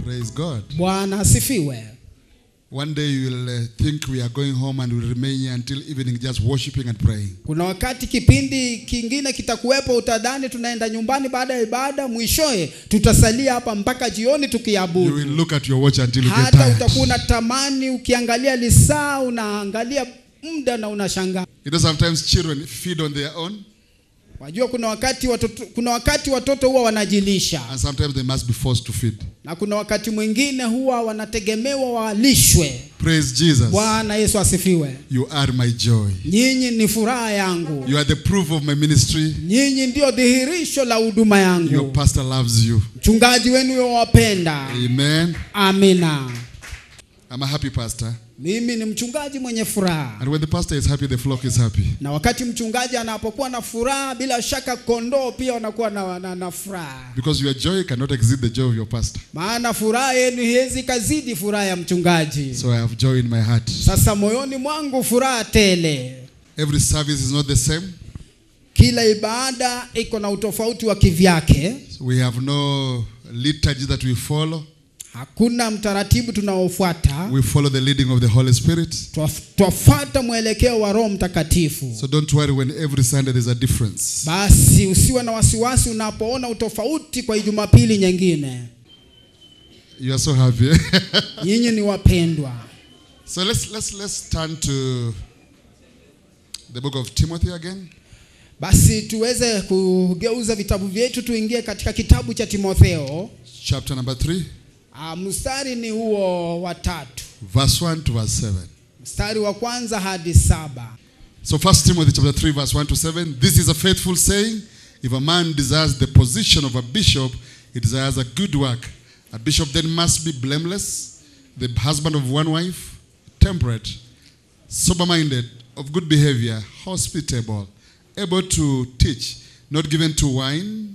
Praise God. Bwana asifiwe. One day you will think we are going home and we'll remain here until evening just worshiping and praying. Kuna wakati kipindi kingine kitakuwepo utadhani tunaenda nyumbani baada ya ibada, mwishoe tutasalia hapa mpaka jioni tukiabudu. You will look at your watch until you get hata tired. utakuwa unatamani ukiangalia lisaa, unaangalia muda na unashangaa. You know, sometimes children feed on their own. Wajua kuna wakati watoto huwa wanajilisha. And sometimes they must be forced to feed. Na kuna wakati mwingine huwa wanategemewa walishwe. Praise Jesus. Bwana Yesu asifiwe. You are my joy. Nyinyi ni furaha yangu. You are the proof of my ministry. Nyinyi ndio dhihirisho la huduma yangu. Your pastor loves you. Mchungaji wenu yuwapenda. Amen. Amina. I'm a happy pastor. Mimi ni mchungaji mwenye furaha. And when the pastor is happy, the flock is happy. Na wakati mchungaji anapokuwa na furaha, bila shaka kondoo pia wanakuwa na furaha. Because your joy cannot exceed the joy of your pastor. Maana furaha yenu haiwezi kazidi furaha ya mchungaji. So I have joy in my heart. Sasa moyoni mwangu furaha tele. Every service is not the same. Kila ibada iko na utofauti wa kivyake. So we have no liturgy that we follow. Hakuna mtaratibu tunaofuata. We follow the leading of the Holy Spirit. Tufuata mwelekeo wa Roho Mtakatifu. So don't worry when every Sunday there's a difference. Basi usiwe na wasiwasi unapoona utofauti kwa Jumapili nyingine. You are so happy. Nyinyi ni wapendwa. So let's turn to the book of Timothy again. Basi tuweze kugeuza vitabu vyetu tuingie katika kitabu cha Timotheo. Chapter number 3. Mstari ni huo wa 3. Verse 1 to verse 7. Mstari wa kwanza hadi 7. So 1 Timothy chapter 3 verse 1 to 7. This is a faithful saying. If a man desires the position of a bishop, he desires a good work. A bishop then must be blameless, the husband of one wife, temperate, sober-minded, of good behavior, hospitable, able to teach, not given to wine,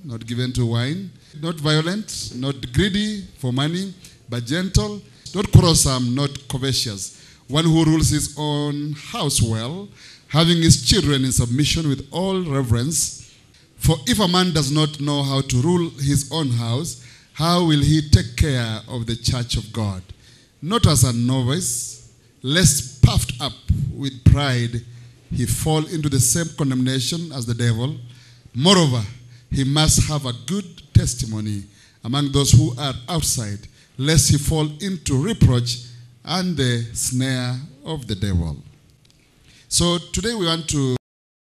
not violent, not greedy for money, but gentle, not quarrelsome, not covetous, one who rules his own house well, having his children in submission with all reverence. For if a man does not know how to rule his own house, how will he take care of the church of God? Not as a novice, lest puffed up with pride, he fall into the same condemnation as the devil. Moreover, he must have a good testimony among those who are outside, lest he fall into reproach and the snare of the devil. So today we want to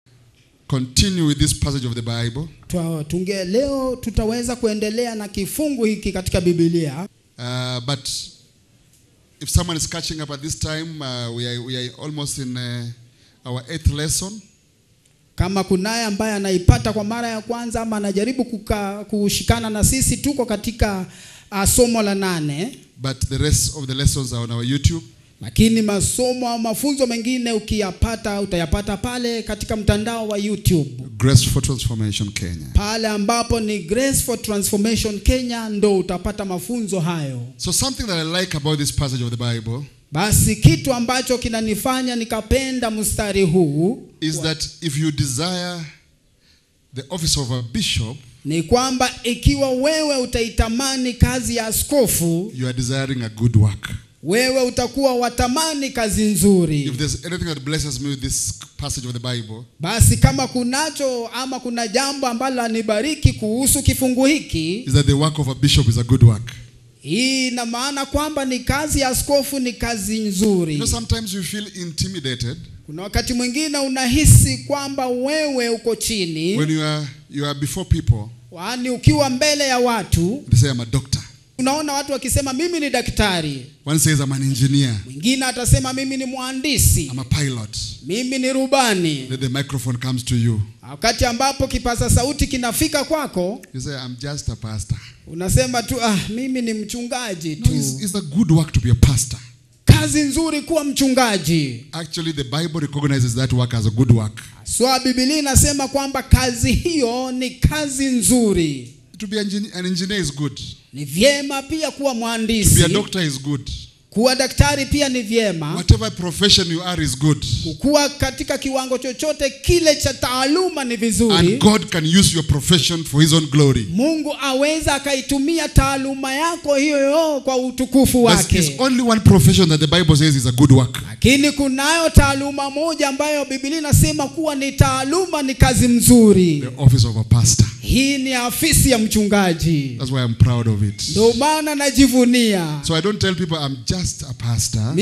continue with this passage of the Bible. Leo tutaweza kuendelea na kifungu hiki katika Biblia. But if someone is catching up at this time, we are almost in our 8th lesson. Kama kunaye ambaye anaipata kwa mara ya kwanza ama anajaribu kushikana na sisi, tuko katika somo la 8. But the rest of the lessons are on our YouTube. Lakini masomo au mafunzo mengine utayapata pale katika mtandao wa YouTube. Grace for Transformation Kenya. Pale ambapo ni Grace for Transformation Kenya ndo utapata mafunzo hayo. So something that I like about this passage of the Bible, basi kitu ambacho kinanifanya nikapenda mstari huu is that if you desire the office of a bishop, ni kwamba ikiwa wewe utaitamani kazi ya askofu, you are desiring a good work. Wewe utakuwa watamani kazi nzuri. If there's anything that blesses me with this passage of the Bible, basi kama kunacho ama kuna jambo ambalo anibariki kuhusu kifungu hiki, is that the work of a bishop is a good work. Hii ina maana kwamba ni kazi ya askofu ni kazi nzuri. You know, sometimes you feel intimidated. Kuna wakati mwingine unahisi kwamba wewe uko chini. When you are before people, yaani ukiwa mbele ya watu, they say I'm a doctor. Unaona watu wakisema mimi ni daktari. One says I'm an engineer. Mwingine atasema mimi ni mhandisi. I'm a pilot. Mimi ni rubani. Then the microphone comes to you. Wakati ambapo kipaza sauti kinafika kwako, you say I'm just a pastor. Unasema tu mimi ni mchungaji tu. No, it's a good work to be a pastor. Kazi nzuri kuwa mchungaji. Actually the Bible recognizes that work as a good work. So Biblia inasema kwamba kazi hiyo ni kazi nzuri. To be an engineer is good. Ni vyema pia kuwa mhandisi. To be a doctor is good. Kuwa daktari pia ni vyema. Whatever profession you are is good. Kuwa katika kiwango chochote kile cha taaluma ni vizuri. And God can use your profession for his own glory. Mungu aweza akaitumia taaluma yako hiyo kwa utukufu wake. There's only one profession that the Bible says is a good work. Lakini kunayo taaluma moja ambayo Biblia inasema kuwa ni taaluma, ni kazi mzuri. The office of a pastor. Hii ni afisi ya mchungaji. That's why I'm proud of it. Ndio maana najivunia. So I don't tell people I'm just a pastor.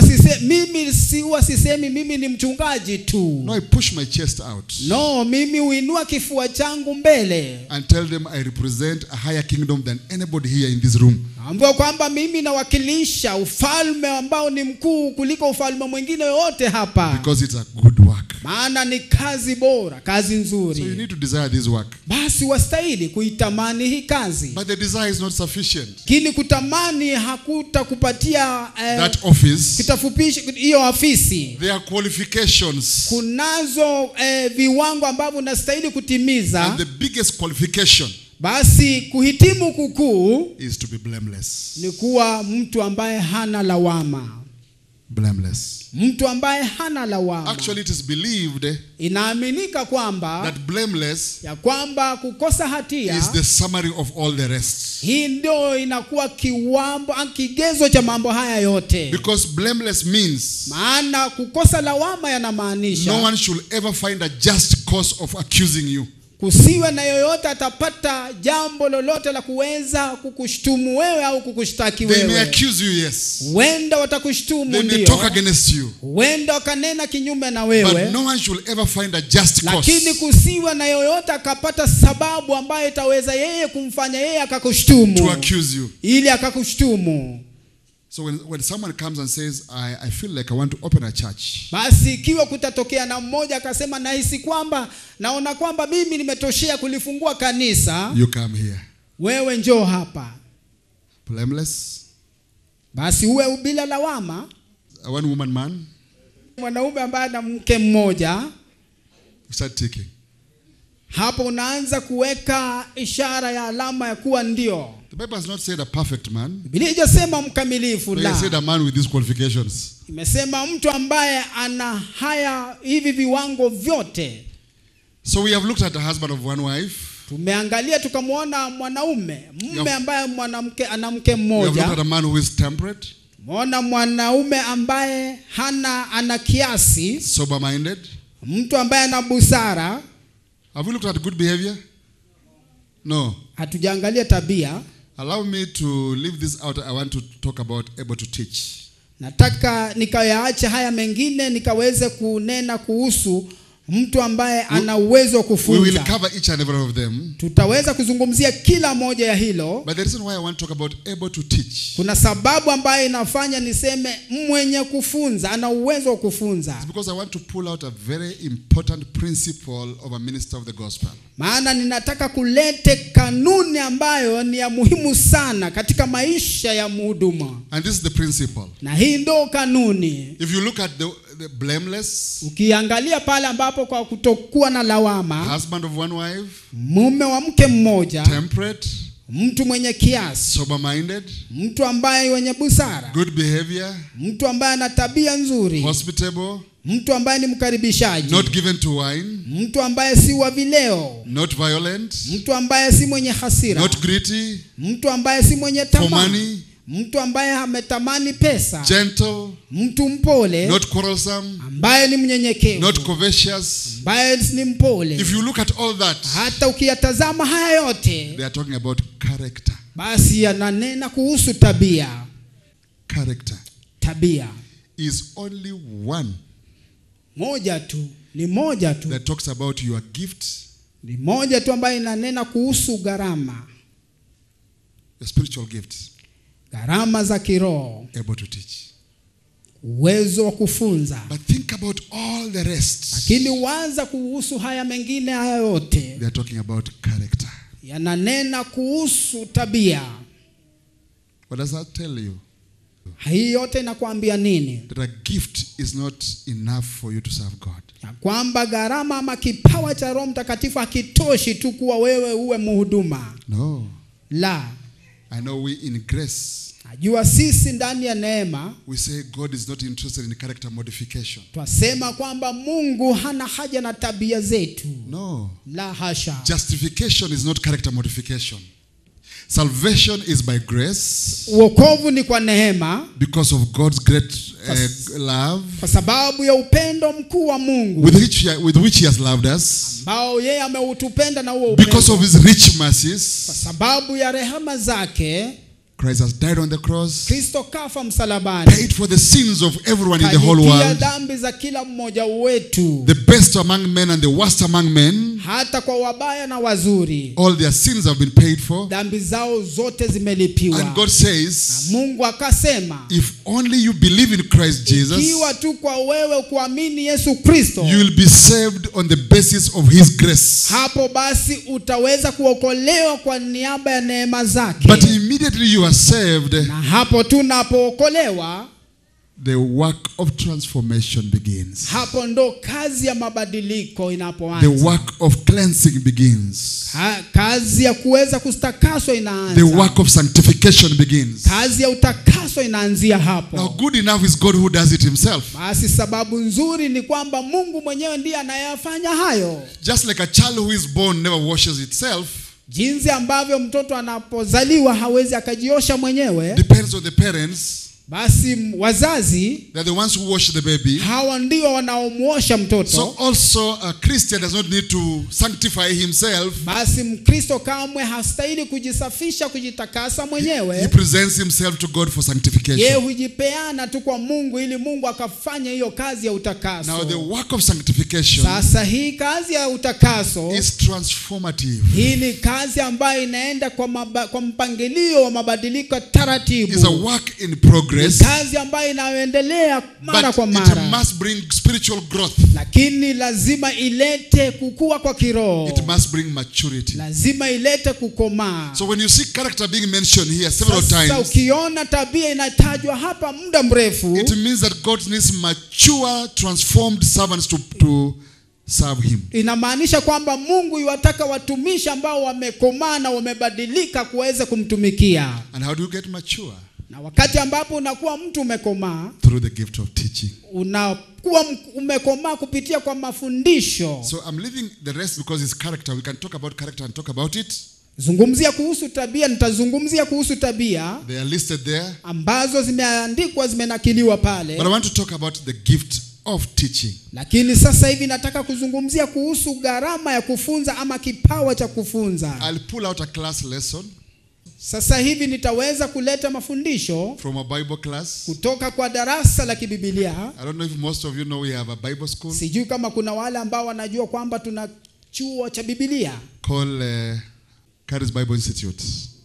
Mimi sisemi mimi ni mchungaji tu. No, I push my chest out. No, mimi huinua kifua changu mbele. And tell them I represent a higher kingdom than anybody here in this room. Ambao kwamba mimi nawakilisha ufalme ambao ni mkuu kuliko ufalme mwingine yote hapa. Because it's a good work. Maana ni kazi bora, kazi nzuri. So you need to desire this work. Basi wastahili kuitamani hii kazi. But the desire is not sufficient. Kini kutamani hakutakupatia that office. Kitafupisha hiyo afisi. There are qualifications. Kunazo viwango ambavyo unastahili kutimiza. And the biggest qualification basi kuhitimu kukuu is to be blameless. Ni kuwa mtu ambaye hana lawama. Blameless. Mtu ambaye hana lawama. Actually it is believed, inaaminika kwamba, that blameless ya kwamba kukosa hatia is the summary of all the rest. Hii ndio inakuwa kigezo cha mambo haya yote. Because blameless means, maana kukosa lawama yanamaanisha, no one should ever find a just cause of accusing you. Kusiwe na yoyote atapata jambo lolote la kuweza kukushtumu wewe au kukushtaki wewe. They may accuse you, yes. Wenda watakushtumu ndio. They may talk against you. Wenda wakanena kinyume na wewe. But no one should ever find a just cause. Lakini kusiwe na yoyote akapata sababu ambayo itaweza yeye kumfanya yeye akakushtumu. To accuse you. Ili akakushtumu. So when someone comes and says, I feel like I want to open a church. Basi ikiwa kutatokea na mmoja akasema nahisi kwamba naona kwamba mimi nimetoshea kulifungua kanisa. You come here. Wewe njoo hapa. Blameless. Basi uwe bila lawama. A one woman man. Mwanaume ambaye ana mke mmoja. Start ticking. Hapo unaanza kuweka ishara ya alama ya kuwa ndio. The Bible has not said a perfect man. Biblia haijasema mkamilifu, la. It said a man with these qualifications. Imesema mtu ambaye ana haya hivi viwango vyote. So we have looked at a husband of one wife. Tumeangalia tukamwona mwanaume, mume ambaye mwanamke ana mke mmoja. We have looked at a man who is temperate. Tumeona mwanaume ambaye ana kiasi. Sober minded. Mtu ambaye ana busara. Have we looked at good behavior? No. Hatujaangalia tabia. Allow me to leave this out. I want to talk about able to teach. Nataka nikayaache haya mengine nikaweze kunena kuhusu mtu ambaye ana uwezo wa kufunza. We will cover each and every one of them. Tutaweza kuzungumzia kila moja ya hilo. But the reason why I want to talk about able to teach. Kuna sababu ambayo inafanya niseme mwenye kufunza, ana uwezo wa kufunza. It's because I want to pull out a very important principle of a minister of the gospel. Maana ninataka kulete kanuni ambayo ni ya muhimu sana katika maisha ya mhuduma. And this is the principle. Na hii ndio kanuni. If you look at the blameless, ukiangalia pale ambapo kwa kutokuwa na lawama, husband of one wife, mume wa mke mmoja, temperate, mtu mwenye kiasi, sober minded, mtu ambaye mwenye busara, good behavior, mtu ambaye ana tabia nzuri, hospitable, mtu ambaye ni mkaribishaji, not given to wine, mtu ambaye si wa vileo, not violent, mtu ambaye si mwenye hasira, not greedy, mtu ambaye si mwenye tamaa, for money, mtu ambaye ametamani pesa, gentle, mtu mpole, not quarrelsome, ambaye ni mnyenyekevu, not covetous, ambaye ni mpole. If you look at all that, hata ukiyatazama haya yote, they are talking about character. Basi yananena kuhusu tabia. Character. Tabia is only one. Moja tu, ni moja tu. That talks about your gift. Ni moja tu ambayo inanena kuhusu gharama. The spiritual gifts. Gharama za kiroho. Able to teach. Uwezo wa kufunza. But think about all the rest. Lakini waza kuhusu haya mengine haya yote. They are talking about character. Yananena kuhusu tabia. What does that tell you? Hii yote inakuambia nini? That a gift is not enough for you to serve God. Ya kwamba gharama ama kipawa cha Roho Mtakatifu hakitoshi tu kuwa wewe uwe mhuduma. No. La. I know we in grace, Najua sisi ndani ya neema we say God is not interested in character modification. twasema kwamba Mungu hana haja na tabia zetu. No. La hasha. Justification is not character modification. Salvation is by grace. Wokovu ni kwa neema Because of God's great love. kwa sababu ya upendo mkuu wa Mungu With which he has loved us. ambao yeye ameutupenda na huo upendo. Because of his rich mercies. Kwa sababu ya rehema zake Christ has died on the cross. Kristo kafa msalabani. Paid for the sins of everyone in the whole world. Dhambi za kila mmoja wetu. The best among men and the worst among men. Hata kwa wabaya na wazuri. All their sins have been paid for. Dhambi zao zote zimelipiwa. And God says, Mungu akasema, if only you believe in Christ Jesus, ikiwa tu kwa wewe kuamini Yesu Kristo, you will be saved on the basis of his grace. Hapo basi utaweza kuokolewa kwa niaba ya neema zake. But immediately you are saved, na hapo tunapookolewa, the work of transformation begins. Hapo ndo kazi ya mabadiliko inapoanza. The work of cleansing begins. Kazi ya kuweza kustakaswa inaanza. The work of sanctification begins. Kazi ya utakaso inaanzia hapo. Now good enough is God who does it himself. Basi sababu nzuri ni kwamba Mungu mwenyewe ndiye anayefanya hayo. Just like a child who is born never washes itself. Jinsi ambavyo mtoto anapozaliwa hawezi akajiosha mwenyewe. Depends on the parents. Basi wazazi, they're the ones who wash the baby. Hawa ndio wanaomwosha mtoto. So also a Christian does not need to sanctify himself. Basi Mkristo kamwe hastahili kujisafisha, kujitakasa mwenyewe. He presents himself to God for sanctification. Yeye hujipeana tu kwa Mungu ili Mungu akafanya hiyo kazi ya utakaso. Now the work of sanctification, sasa hii kazi ya utakaso is transformative. Hii ni kazi ambayo inaenda kwa mpangilio wa mabadiliko taratibu. It's a work in progress. Kazi ambayo inaendelea mara kwa mara. But it must bring spiritual growth. Lakini lazima ilete kukua kwa kiroho. It must bring maturity. Lazima ilete kukomaa. So when you see character being mentioned here several times, sasa ukiona tabia inatajwa hapa muda mrefu, it means that God needs mature, transformed servants to serve him. Inamaanisha kwamba Mungu yuwataka watumishi ambao wamekomaa na wamebadilika kuweza kumtumikia. And how do you get mature? Na wakati ambapo unakuwa mtu umekomaa, through the gift of teaching. Unakuwa umekomaa kupitia kwa mafundisho. So I'm leaving the rest because it's character. We can talk about character and talk about it. Zungumzia kuhusu tabia, nitazungumzia kuhusu tabia. They are listed there. Ambazo zimeandikwa, zimenakiliwa pale. But I want to talk about the gift of teaching. Lakini sasa hivi nataka kuzungumzia kuhusu gharama ya kufunza ama kipawa cha kufunza. I'll pull out a class lesson. Sasa hivi nitaweza kuleta mafundisho from a Bible class. Kutoka kwa darasa la kibibilia. I don't know if most of you know we have a Bible school. Sijui kama kuna wale ambao wanajua kwamba tuna chuo cha Biblia. Called Charis Bible Institute.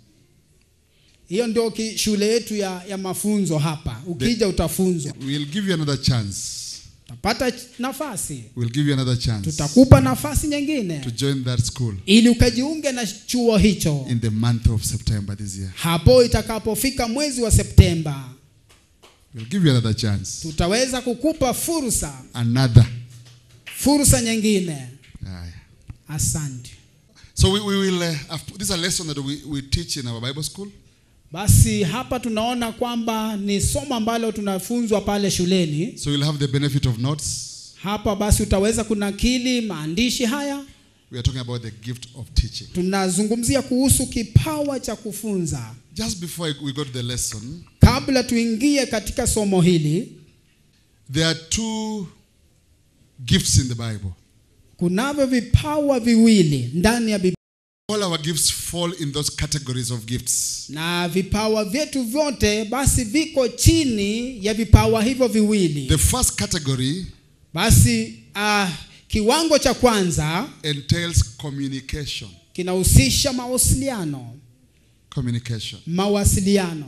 Hiyo ndio shule yetu ya mafunzo hapa. Ukija utafunzwa. We'll give you another chance. Utapata nafasi. We'll give you another chance. Tutakupa nafasi nyingine. To join that school. Ili ukajiunge na chuo hicho. In the month of September this year. Hapo itakapofika mwezi wa Septemba. We'll give you another chance. Tutaweza kukupa fursa. Another. Fursa nyingine. Aye. Asante. So we will this is a lesson that we teach in our Bible school. Basi hapa tunaona kwamba ni somo ambalo tunafunzwa pale shuleni. So you'll have the benefit of notes. Hapa basi utaweza kunakili maandishi haya. We are talking about the gift of teaching. Tunazungumzia kuhusu kipawa cha kufunza. Just before we go to the lesson, kabla tuingie katika somo hili, there are two gifts in the Bible. Kunavyo vipawa viwili ndani ya Biblia. All our gifts fall in those categories of gifts. Na vipawa vyetu vyote basi viko chini ya vipawa hivyo viwili. The first category, basi kiwango cha kwanza, entails communication. Kinahusisha mawasiliano. Communication. Mawasiliano.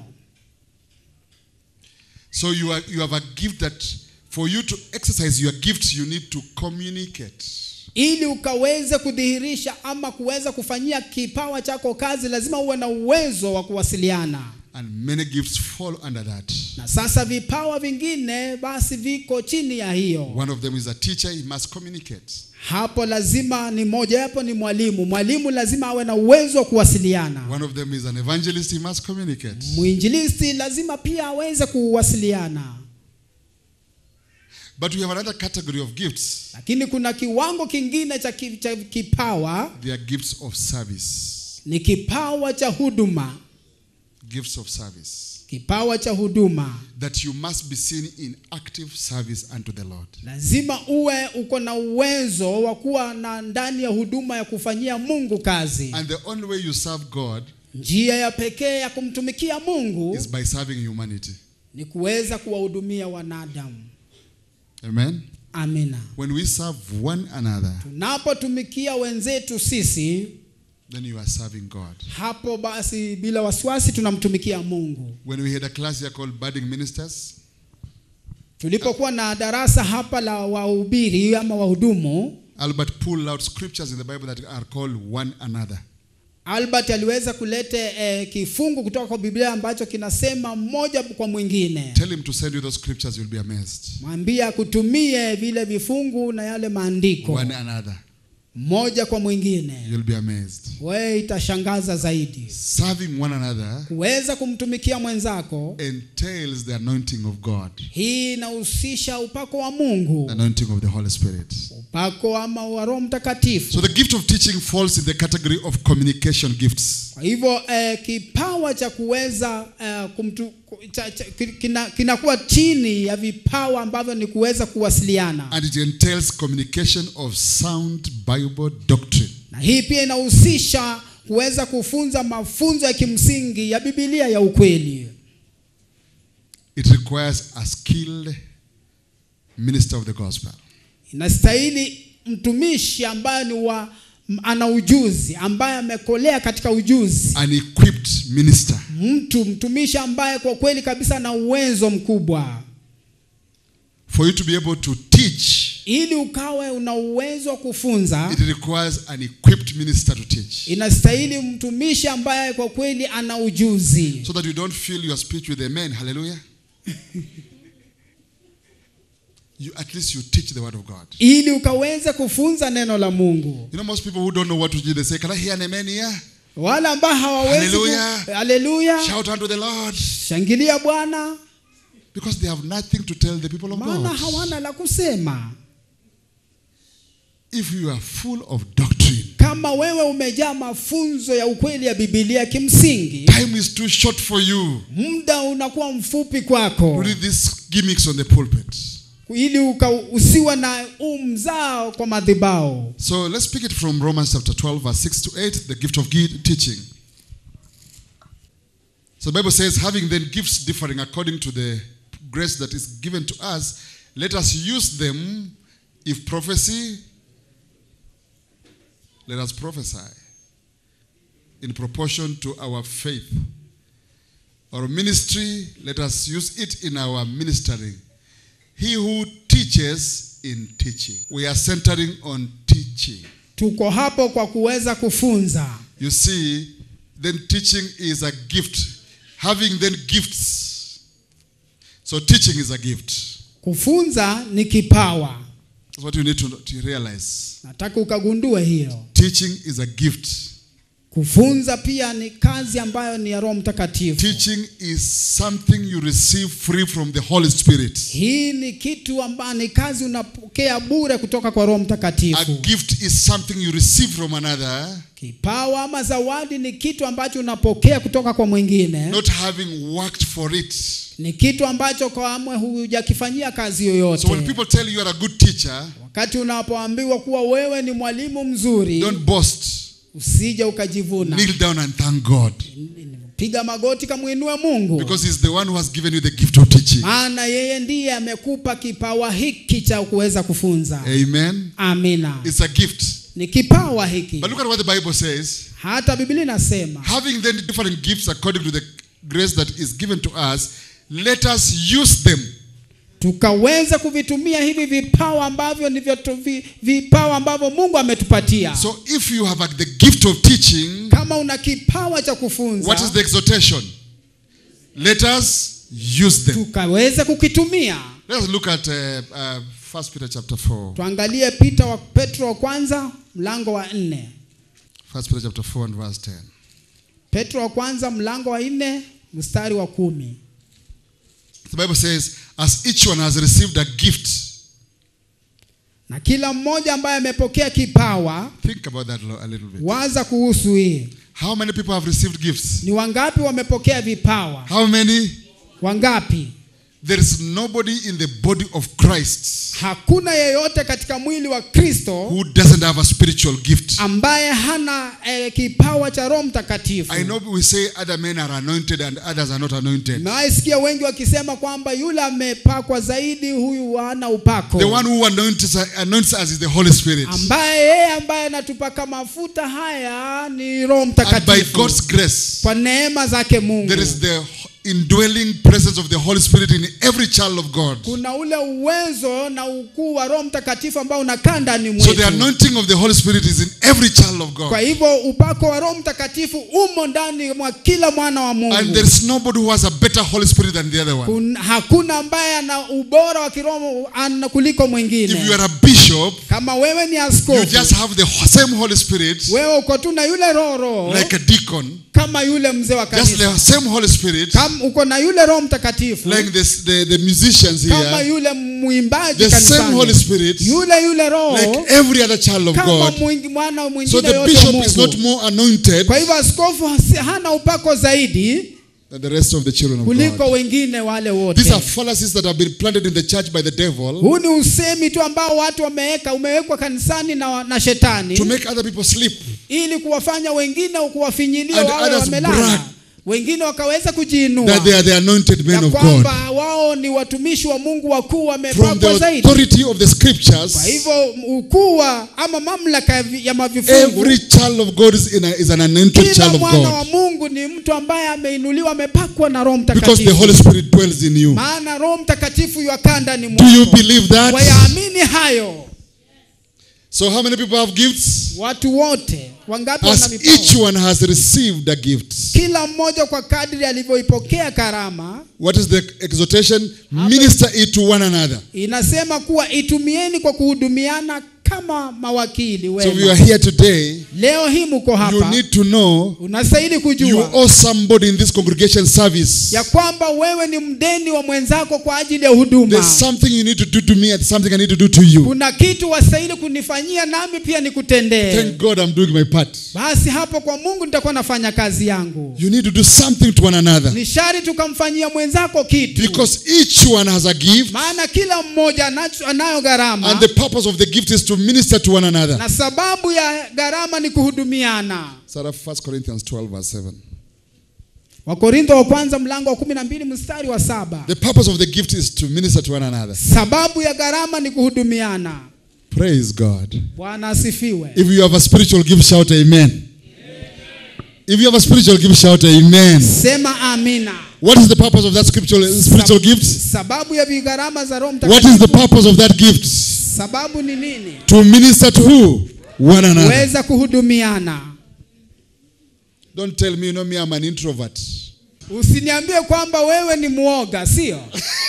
So you have a gift that for you to exercise your gifts you need to communicate. Ili ukaweze kudhihirisha ama kuweza kufanyia kipawa chako kazi, lazima uwe na uwezo wa kuwasiliana. And many gifts fall under that. Na sasa vipawa vingine basi viko chini ya hiyo. One of them is a teacher, he must communicate. Hapo lazima ni moja hapo ni mwalimu. Mwalimu lazima awe na uwezo wa kuwasiliana. One of them is an evangelist, he must communicate. Mwinjilisti lazima pia aweze kuwasiliana. But we have another category of gifts. Lakini kuna kiwango kingine cha kipawa. They are gifts of service. Ni kipawa cha huduma. Gifts of service. Kipawa cha huduma. That you must be seen in active service unto the Lord. Lazima uwe uko na uwezo wa kuwa na ndani ya huduma ya kufanyia Mungu kazi. And the only way you serve God, njia ya pekee ya kumtumikia Mungu, is by serving humanity. Ni kuweza kuwahudumia wanadamu. Amen. Amina. When we serve one another, tunapotumikia wenzetu sisi, then you are serving God. Hapo basi bila wasiwasi tunamtumikia Mungu. When we had a class here called Budding Ministers, tulipokuwa na darasa hapa la wahubiri ama wahudumu, Albert pulled out scriptures in the Bible that are called one another. Albert aliweza kulete kifungu kutoka kwa Biblia ambacho kinasema mmoja kwa mwingine. Tell him to send you those scriptures, you'll be amazed. Mwambie kutumie vile vifungu na yale maandiko. One another. Mmoja kwa mwingine. You'll be amazed. Wewe itashangaza zaidi. Serving one another, kuweza kumtumikia mwenzako, entails the anointing of God. Hii inahusisha upako wa Mungu. The anointing of the Holy Spirit. Upako ama wa Roho Mtakatifu. So the gift of teaching falls in the category of communication gifts. Kwa hivyo kipawa cha kuweza kinakuwa chini ya vipawa ambavyo ni kuweza kuwasiliana. And it entails communication of sound Bible doctrine. Na hii pia inahusisha kuweza kufunza mafunzo ya kimsingi ya Biblia ya ukweli. It requires a skilled minister of the gospel. Inastahili mtumishi ambaye ana ujuzi, ambaye amekolea katika ujuzi. An equipped minister. Mtumishi ambaye kwa kweli kabisa ana uwezo mkubwa. For you to be able to teach, ili ukawe una uwezo wa kufunza, it requires an equipped minister to teach. Inastahili mtumishi ambaye kwa kweli ana ujuzi. So that you don't fill your speech with amen. Hallelujah. At least you teach the word of God. Ili ukaweze kufunza neno la Mungu. You know, most people who don't know what to do, they say, can I hear an amen here? Wala ambao hawawezi. Hallelujah. Hallelujah. Shout unto the Lord. Shangilia Bwana. Because they have nothing to tell the people of God. Maana hawana la kusema. If you are full of doctrine, kama wewe umejaa mafunzo ya ukweli ya Biblia kimsingi, time is too short for you. Muda unakuwa mfupi kwako. Read these gimmicks on the pulpit. Ili usiwe na mzao kwa madhabahu. So let's pick it from Romans chapter 12 verse 6 to 8, the gift of teaching. So the Bible says, having then gifts differing according to the grace that is given to us, let us use them. If prophecy, let us prophesy in proportion to our faith. Or ministry, let us use it in our ministering. He who teaches in teaching. We are centering on teaching. Tuko hapo kwa kuweza kufunza. You see, then teaching is a gift. Having then gifts. So teaching is a gift. Kufunza ni kipawa. That's what you need to realize. Nataka ukagundue hiyo. Teaching is a gift. Kufunza pia ni kazi ambayo ni ya Roho Mtakatifu. Teaching is something you receive free from the Holy Spirit. Hii ni kitu ambayo ni kazi unapokea bure kutoka kwa Roho Mtakatifu. A gift is something you receive from another. Kipawa ama zawadi ni kitu ambacho unapokea kutoka kwa mwingine. Not having worked for it. Ni kitu ambacho kwa amwe hujakifanyia kazi yoyote. So when people tell you are a good teacher, wakati unapoambiwa kuwa wewe ni mwalimu mzuri, don't boast. Usije ukajivuna. Kneel down and thank God. Piga magoti kamuinue Mungu. Because he's the one who has given you the gift of teaching. Maana yeye ndiye amekupa kipawa hiki cha kuweza kufunza. Amen. Amina. It's a gift. Ni kipawa hiki. But look at what the Bible says. Hata Biblia inasema, having then different gifts according to the grace that is given to us, let us use them. Tukaweza kuvitumia hivi vipawa ambavyo ni vipawa ambavyo Mungu ametupatia. So if you have the gift of teaching, kama una kipawa cha kufunza, what is the exhortation? let us use them. tukaweze kukitumia. Let's look at 1 Peter chapter 4. Tuangalie Petro wa kwanza mlango wa 4. 1 Peter chapter 4 and verse 10. Petro wa kwanza mlango wa 4 mstari wa 10. The Bible says, as each one has received a gift. Na kila mmoja ambaye amepokea kipawa, Think about that a little bit. waza kuhusu hii. How many people have received gifts? Ni wangapi wamepokea vipawa? How many? Wangapi? There is nobody in the body of Christ Hakuna yeyote katika mwili wa Kristo who doesn't have a spiritual gift. ambaye hana kipawa cha Roho Mtakatifu. I know we say other men are anointed and others are not anointed. Naisikia wengi wakisema kwamba yule amepakwa zaidi, huyu hana upako. The one who anoints us is the Holy Spirit. Ambaye anatupaka mafuta haya ni Roho Mtakatifu. And by God's grace, kwa neema zake Mungu, there is the indwelling presence of the Holy Spirit in every child of God. kuna ule uwezo na ukuu wa Roho Mtakatifu ambao unakaa ndani So mwetu. the anointing of the Holy Spirit is in every child of God. Kwa hivyo upako wa Roho Mtakatifu umo ndani mwa kila mwana wa Mungu. And there is nobody who has a better Holy Spirit than the other one. Hakuna ambaye ana ubora wa kiroho kuliko mwingine. If you are a bishop, kama wewe ni askofu, you just have the same Holy Spirit, wewe uko tu na yule roho like a deacon, kama yule mzee wa just kanisa. the same Holy Spirit, Kama uko na yule Roho Mtakatifu, like the musicians kama here, yule muimbaji the kanisani, same Holy Spirit, yule roho, like every other child of kama God. mwana mwingine So the yote wa bishop Mungu. is not more anointed Kwa hivyo askofu hana upako zaidi than the rest of the children of kuliko God. wengine wale wote. These are fallacies that have been planted in the church by the devil Huu ni usemi tu ambao watu umewekwa kanisani na shetani, to make other people sleep. ili kuwafanya wengine kuwafinyilia And wawe others wamelala. brag Wengine wakaweza kujiinua that they are the anointed men of God. kwamba wao ni watumishi wa Mungu wakuu From wamepakwa the zaidi. authority of the scriptures, Kwa hivyo ukuu ama mamlaka ya mavifungu, every child of God is an anointed kila child of mwana wa God. Mungu ni mtu ambaye ameinuliwa, amepakwa na Roho Because the Mtakatifu. Holy Spirit dwells in you. Maana Roho Mtakatifu yuakaa ndani Do you mwako. believe that? Wayaamini hayo? So how many people have gifts? Watu wote wangapi wana As vipawa? each one has received a gift. Kila mmoja kwa kadri alivyoipokea karama. What is the exhortation? Minister it to one another. Inasema kuwa itumieni kwa kuhudumiana kama mawakili So if you are wema. here today, Leo hii mko you hapa, need to know unastahili you kujua owe somebody in this congregation service. ya kwamba wewe ni mdeni wa mwenzako kwa ajili ya huduma. There's something you need to do to me and something I need to do to you. Kuna kitu wastahili kunifanyia nami pia nikutendee. Thank God I'm doing my part. Basi hapo kwa Mungu nitakuwa nafanya kazi yangu. You need to do something to one another. Ni sharti tukamfanyia mwenzako kitu. Because each one has a gift. Maana kila mmoja anayo gharama. And the purpose of the gift is to minister to one another. Na sababu ya gharama ni kuhudumiana. Sort of 1 Corinthians 12 verse 7. Wakorintho wa kwanza mlango wa 12 mstari wa 7. The purpose of the gift is to minister to one another. Sababu ya gharama ni kuhudumiana. Praise God. Bwana asifiwe. If you have a spiritual gift, shout amen. If you have a spiritual gift, shout amen. Sema amina. What is the purpose of that spiritual gift? Sababu ya gharama za Roho What Mtakatifu. is the purpose of that gift? Sababu ni nini? To minister to who? One another. Kuweza kuhudumiana. Don't tell me, me, I'm an introvert. Usiniambie kwamba wewe ni muoga, sio?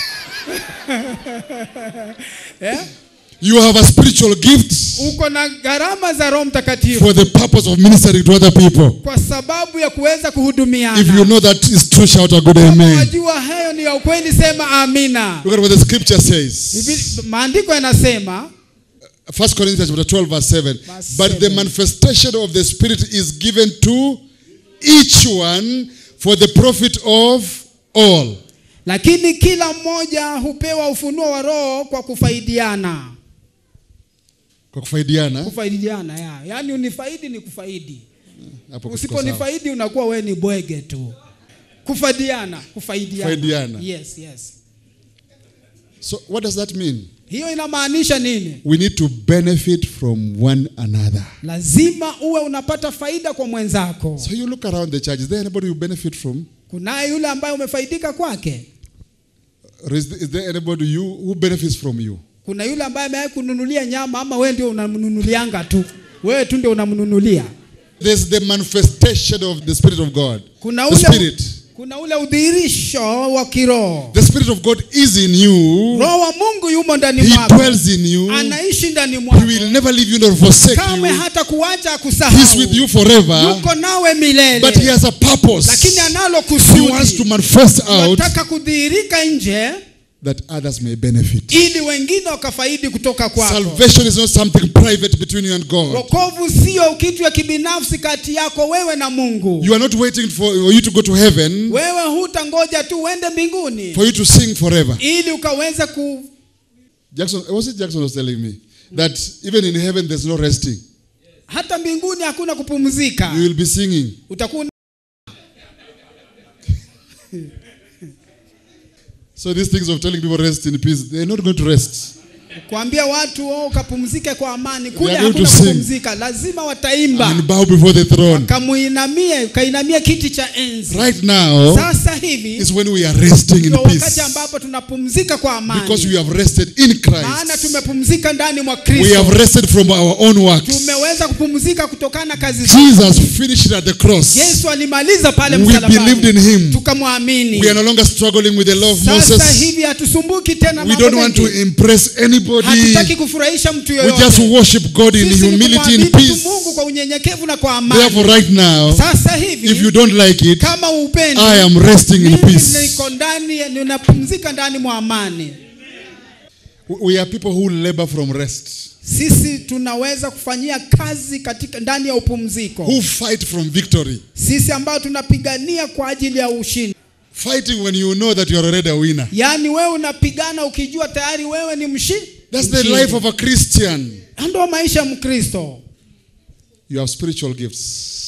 You have a spiritual gift Uko na gharama za Roho Mtakatifu for the purpose of ministering to other people. kwa sababu ya kuweza kuhudumiana. If you know that is true, shout a good amen. Unajua hayo ni ya ukweli, sema amina. Look at what the scripture says. Maandiko yanasema 1 Corinthians chapter 12 verse 7. Verse But 7. the manifestation of the Spirit is given to each one for the profit of all. lakini kila mmoja hupewa ufunuo wa Roho kwa kufaidiana. Kwa kufaidiana. Kufaidiana yaani unifaidi ni kufaidi. Hapo Usiponifaidi unakuwa wewe ni bwege tu. Kufaidiana. Kufaidiana. Yes, yes. So what does that mean? Hiyo inamaanisha nini? We need to benefit from one another. Lazima uwe unapata faida kwa mwenzako. So you look around the church. Is there anybody you benefit from? Kuna yule ambaye umefaidika kwake? Or is there anybody who benefits from you? Kuna yule ambaye amewahi kununulia nyama ama wewe ndio unamnunulianga tu? Wewe tu ndio unamnunulia. There's the manifestation of the Spirit of God. Kuna The Spirit. Kuna ule udhihirisho wa kiroho. The Spirit of God is in you. Roho wa Mungu yumo ndani He mwako. dwells in you. Anaishi ndani He mwako. will never leave you nor forsake Kama you. hata kuacha He's kusahau. with you forever. Yuko nawe milele. But he has a purpose. Lakini analo He wants to kusudi. manifest out Nataka kudhihirika nje that others may benefit. ili wengine wakafaidi kutoka kwako. Salvation is not something private between you and God. Wokovu sio kitu ya kibinafsi kati yako wewe na Mungu. You are not waiting for you to go to heaven Wewe hutangoja tu uende mbinguni for you to sing forever. ili ukaweza ku Jackson was telling me that even in heaven there's no resting. hata mbinguni hakuna kupumzika. You will be singing. Utakuwa So these things of telling people rest in peace, they're not going to rest. kuambia watu wao kapumzike kwa amani, kule are going hakuna to sing. kupumzika. Lazima wataimba. And bow before the throne. Kainamie kiti cha enzi. Right now Sasa hivi is when we are resting in ndio wakati peace. ambapo tunapumzika kwa amani. Because we have rested in Maana Christ. tumepumzika ndani mwa We Kristo. have rested from our own works. Tumeweza kupumzika kutokana na kazi zetu. Jesus finished at the cross. Yesu alimaliza pale We msalabani. believed in him. Tukamwamini. We are no longer struggling with the law of Sasa Moses. hivi hatusumbuki tena We mambo don't want to mengi. impress anybody. Hatutaki kufurahisha mtu We yoyote. just worship God in Sisi ni humility and kumwabudu peace. Mungu kwa unyenyekevu na kwa amani. Therefore right now, Sasa hivi if you don't like it, kama upendi, I am resting in mimi peace. niko ndani, ninapumzika ndani mwa amani. We are people who labor from rest. Sisi tunaweza kufanyia kazi katika ndani ya upumziko. Who fight from victory. Sisi ambao tunapigania kwa ajili ya ushindi. Fighting when you know that you are already a winner. Yaani wewe unapigana ukijua tayari wewe ni mshindi. That's the life of a Christian. Ndio maisha ya Mkristo. You have spiritual gifts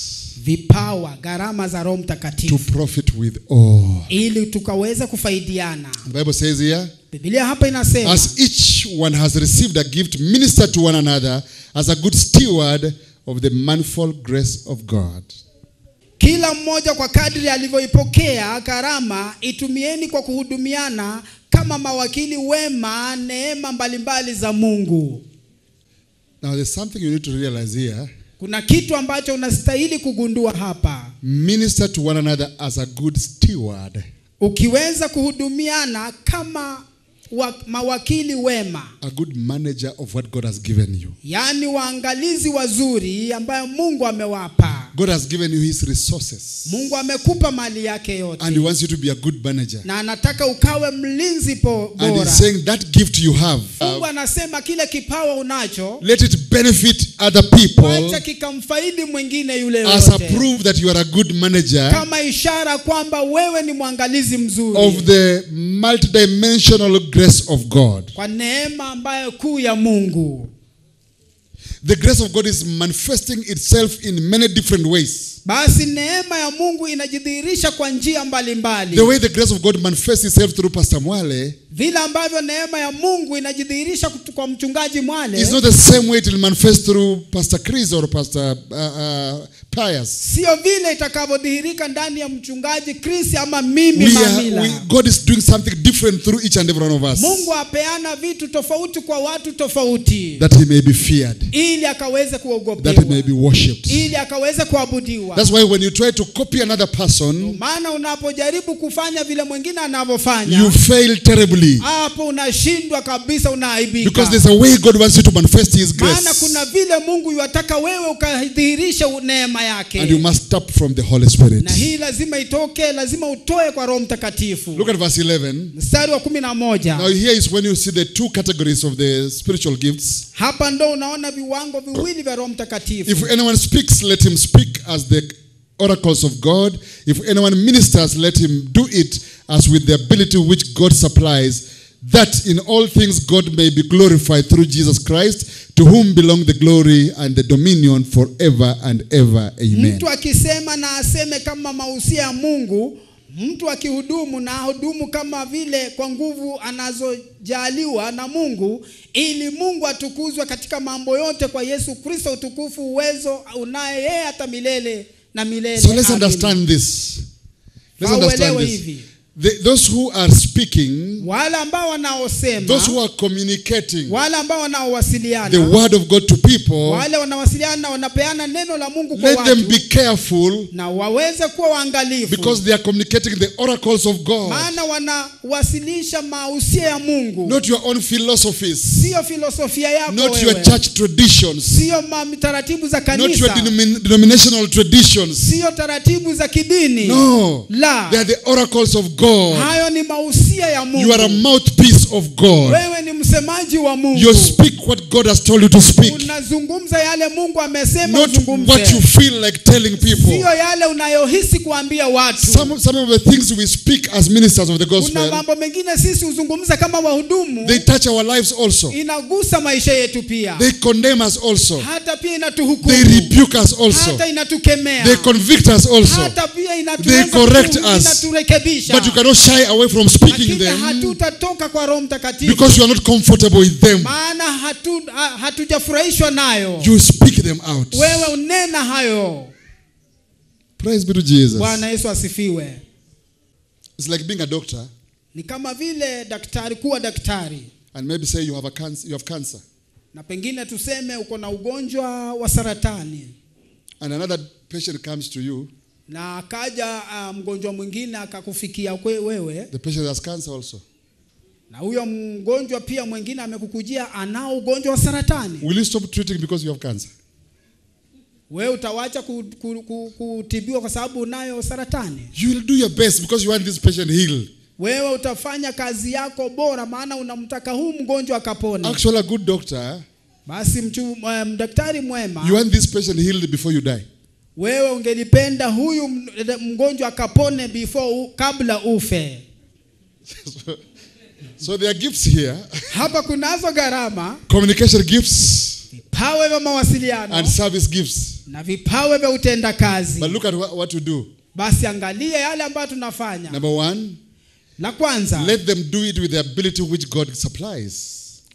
Vipawa, gharama za Roho to Mtakatifu profit with all. ili tukaweza kufaidiana. The Bible says here, Biblia hapa inasema as each one has received a gift, minister to one another as a good steward of the manifold grace of God. kila mmoja kwa kadri alivyoipokea karama, itumieni kwa kuhudumiana kama mawakili wema neema mbalimbali za Mungu. Now there's something you need to realize here. Kuna kitu ambacho unastahili kugundua hapa. Minister to one another as a good steward. Ukiweza kuhudumiana kama mawakili wema, A good manager of what God has given you. yaani waangalizi wazuri ambayo Mungu amewapa. God has given you his resources. Mungu amekupa mali yake yote. And he wants you to be a good manager. Na anataka ukawe mlinzi bora. And he's saying that gift you have, Mungu anasema kile kipawa unacho, let it benefit other people wacha kikamfaidi mwingine yule as a yote. proof that you are a good manager Kama ishara kwamba wewe ni mwangalizi mzuri. of the multidimensional grace of God. Kwa neema ambayo kuu ya Mungu. The grace of God is manifesting itself in many different ways. Basi neema ya Mungu inajidhihirisha kwa njia mbalimbali. The way the grace of God manifests itself through Pastor Mwale Vile ambavyo neema ya Mungu inajidhihirisha kwa mchungaji Mwale, is not the same way it will manifest through Pastor Chris or Pastor Pius. sio vile itakavyodhihirika ndani ya mchungaji Chris ama mimi Mamila. God is doing something different through each and every one of us, Mungu apeana vitu tofauti kwa watu tofauti, that he may be feared, ili akaweze that kuogopewa, he may be worshipped. ili akaweze kuabudiwa. That's why when you try to copy another person, Maana unapojaribu kufanya vile mwingine anavyofanya, you fail terribly, hapo unashindwa kabisa, unaaibika. because there's a way God wants you to manifest his Maana grace, kuna vile Mungu yataka wewe ukadhihirisha neema yake. and you must tap from the Holy Spirit. Na hii lazima itoke, lazima utoe kwa Roho Mtakatifu. Look at verse 11. Mstari wa 11. Now here is when you see the two categories of the spiritual gifts. Hapa ndo unaona viwango viwili vya Roho Mtakatifu. If anyone speaks, let him speak as the oracles of God. If anyone ministers, let him do it as with the ability which God supplies, that in all things God may be glorified through Jesus Christ, to whom belong the glory and the dominion forever and ever. Amen. Mtu akisema na aseme kama mausia ya Mungu. Mtu akihudumu na hudumu kama vile kwa nguvu anazojaliwa na Mungu, ili Mungu atukuzwe katika mambo yote kwa Yesu Kristo, utukufu uwezo unaye yeye hata milele na milele. So let's Amen. understand this. Let's understand this. those who are speaking, wale ambao wanaosema, those who are communicating wale ambao the wanaowasiliana, word of God to people, wale wanawasiliana wanapeana neno la Mungu kwa let them watu, be careful, na waweze kuwa waangalifu, because they are communicating the oracles of God, maana wanawasilisha mausia ya Mungu, not your own philosophies, sio filosofia yako not wewe, your church traditions, sio taratibu za not your kanisa, denominational traditions. sio taratibu za kidini. No, La, they are the oracles of God. hayo ni mausia ya Mungu. You are a mouthpiece of God. Wewe ni msemaji wa Mungu. You speak what God has told you to speak, Unazungumza yale Mungu amesema not uzungumze. what you feel like telling people. Sio yale unayohisi kuambia watu. Some of the things we speak as ministers of the Kuna gospel, mambo mengine sisi uzungumza kama wahudumu, they touch our lives also. inagusa maisha yetu pia. They condemn us also. Hata pia inatuhukumu. They rebuke us also. Hata inatukemea. They convict us also. Hata pia They correct us. inaturekebisha. But you cannot shy away from speaking Lakini them, hatutatoka kwa Roho Mtakatifu, because you are not comfortable with them. maana hatujafurahishwa nayo. You speak them out. Wewe unena hayo. Praise be to Jesus. Bwana Yesu asifiwe. It's like being a doctor Ni kama vile daktari, kuwa daktari, and maybe say you have cancer, na pengine tuseme uko na ugonjwa wa saratani, and another patient comes to you. na akaja mgonjwa mwingine akakufikia wewe, The patient has cancer also. na huyo mgonjwa pia mwingine amekukujia anao ugonjwa wa saratani. Will you stop treating because you have cancer? Wewe utawacha kutibiwa kwa sababu unayo saratani? You will do your best because you want this patient healed. Wewe utafanya kazi yako bora, maana unamtaka huu mgonjwa akapone. Actually, a good doctor, Basi daktari mwema, you want this patient healed before you die. wewe ungelipenda huyu mgonjwa akapone kabla ufe. So there are gifts here. Hapa kunazo gharama, Communication gifts vipawe vya mawasiliano and service gifts. na vipawe vya utenda kazi. But look at what to do. Basi angalia yale ambayo tunafanya. Number one, La kwanza, let them do it with the ability which God supplies.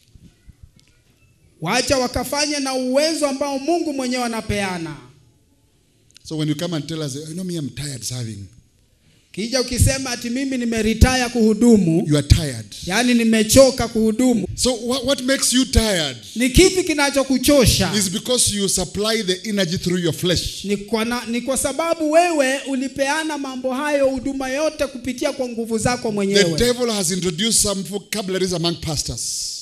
wacha wakafanye na uwezo ambao Mungu mwenyewe anapeana. So when you come and tell us, you know me, I'm tired serving. Kija ukisema ati mimi nimeretire kuhudumu, You are tired. yani nimechoka kuhudumu. So what makes you tired Ni kipi kinachokuchosha? is because you supply the energy through your flesh. Ni kwa sababu wewe ulipeana mambo hayo, huduma yote kupitia kwa nguvu zako The mwenyewe. devil has introduced some vocabularies among pastors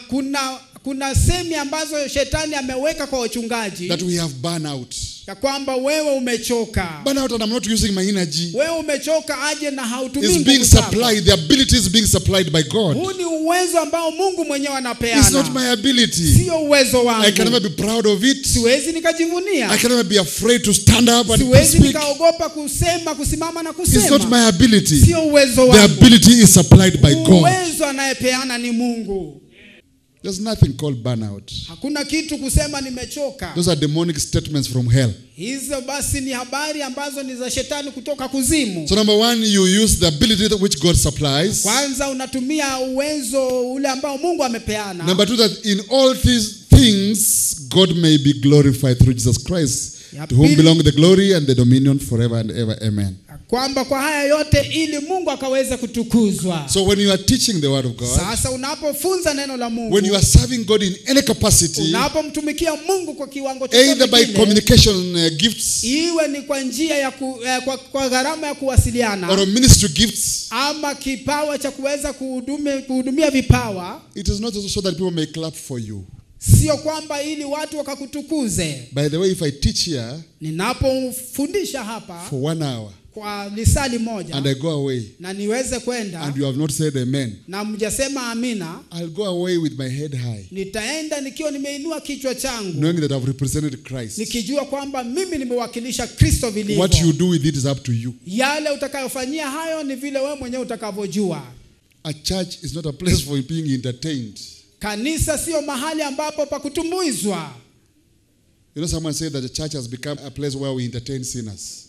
Kuna semi ambazo shetani ameweka kwa wachungaji, that we have burnout. ya kwamba wewe umechoka. Burnout, and I'm not using my energy. Wewe umechoka aje na hautumii It's nguvu being zako. supplied. The ability is being supplied by God. Huu ni uwezo ambao Mungu mwenyewe anapeana. It's not my ability. Sio uwezo wangu. I can never be proud of it. Siwezi nikajivunia. I can never be afraid to stand up and Siwezi speak. nikaogopa kusimama na It's not kusema. my ability. Sio uwezo The wangu. ability is supplied by God. Uwezo anayepeana ni Mungu. There's nothing called burnout. Hakuna kitu kusema nimechoka. Those are demonic statements from hell. Hizo basi ni habari ambazo ni za shetani kutoka kuzimu. So number one, you use the ability which God supplies. Kwanza unatumia uwezo ule ambao Mungu amepeana. Number two, that in all these things God may be glorified through Jesus Christ, to whom belong the glory and the dominion forever and ever. Amen. Kwamba kwa haya yote ili Mungu akaweze kutukuzwa. So when you are teaching the word of God, Sasa unapofunza neno la Mungu, when you are serving God in any capacity, unapomtumikia Mungu kwa kiwango chochote either by kile, communication gifts iwe ni kwa njia ya kwa gharama ya kuwasiliana, or ministry gifts, ama kipawa cha kuweza kuhudumia vipawa, it is not also so that people may clap for you. sio kwamba ili watu wakakutukuze. By the way, if I teach here Ninapofundisha hapa for 1 hour kwa lisali moja and I go away na niweze kwenda and you have not said amen, na mjasema amina, I'll go away with my head high, nitaenda nikiwa nimeinua kichwa changu, knowing that I've represented Christ. nikijua kwamba mimi nimewakilisha Kristo vilivyo. What you do with it is up to you. Yale utakayofanyia hayo ni vile wewe mwenyewe utakavyojua. A church is not a place for being entertained. Kanisa sio mahali ambapo pa kutumbuizwa. You know, someone said that the church has become a place where we entertain sinners.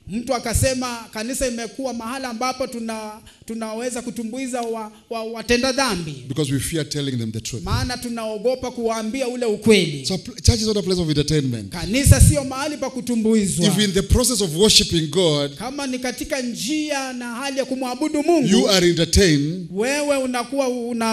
Mtu akasema kanisa imekuwa mahala ambapo tunaweza kutumbuiza watenda dhambi. Because we fear telling them the truth. Maana tunaogopa kuwaambia ule ukweli. So church is not a place of entertainment. Kanisa sio mahali pa kutumbuizwa. If in the process of worshiping God, kama ni katika njia na hali ya kumwabudu Mungu, you are entertained, wewe unakuwa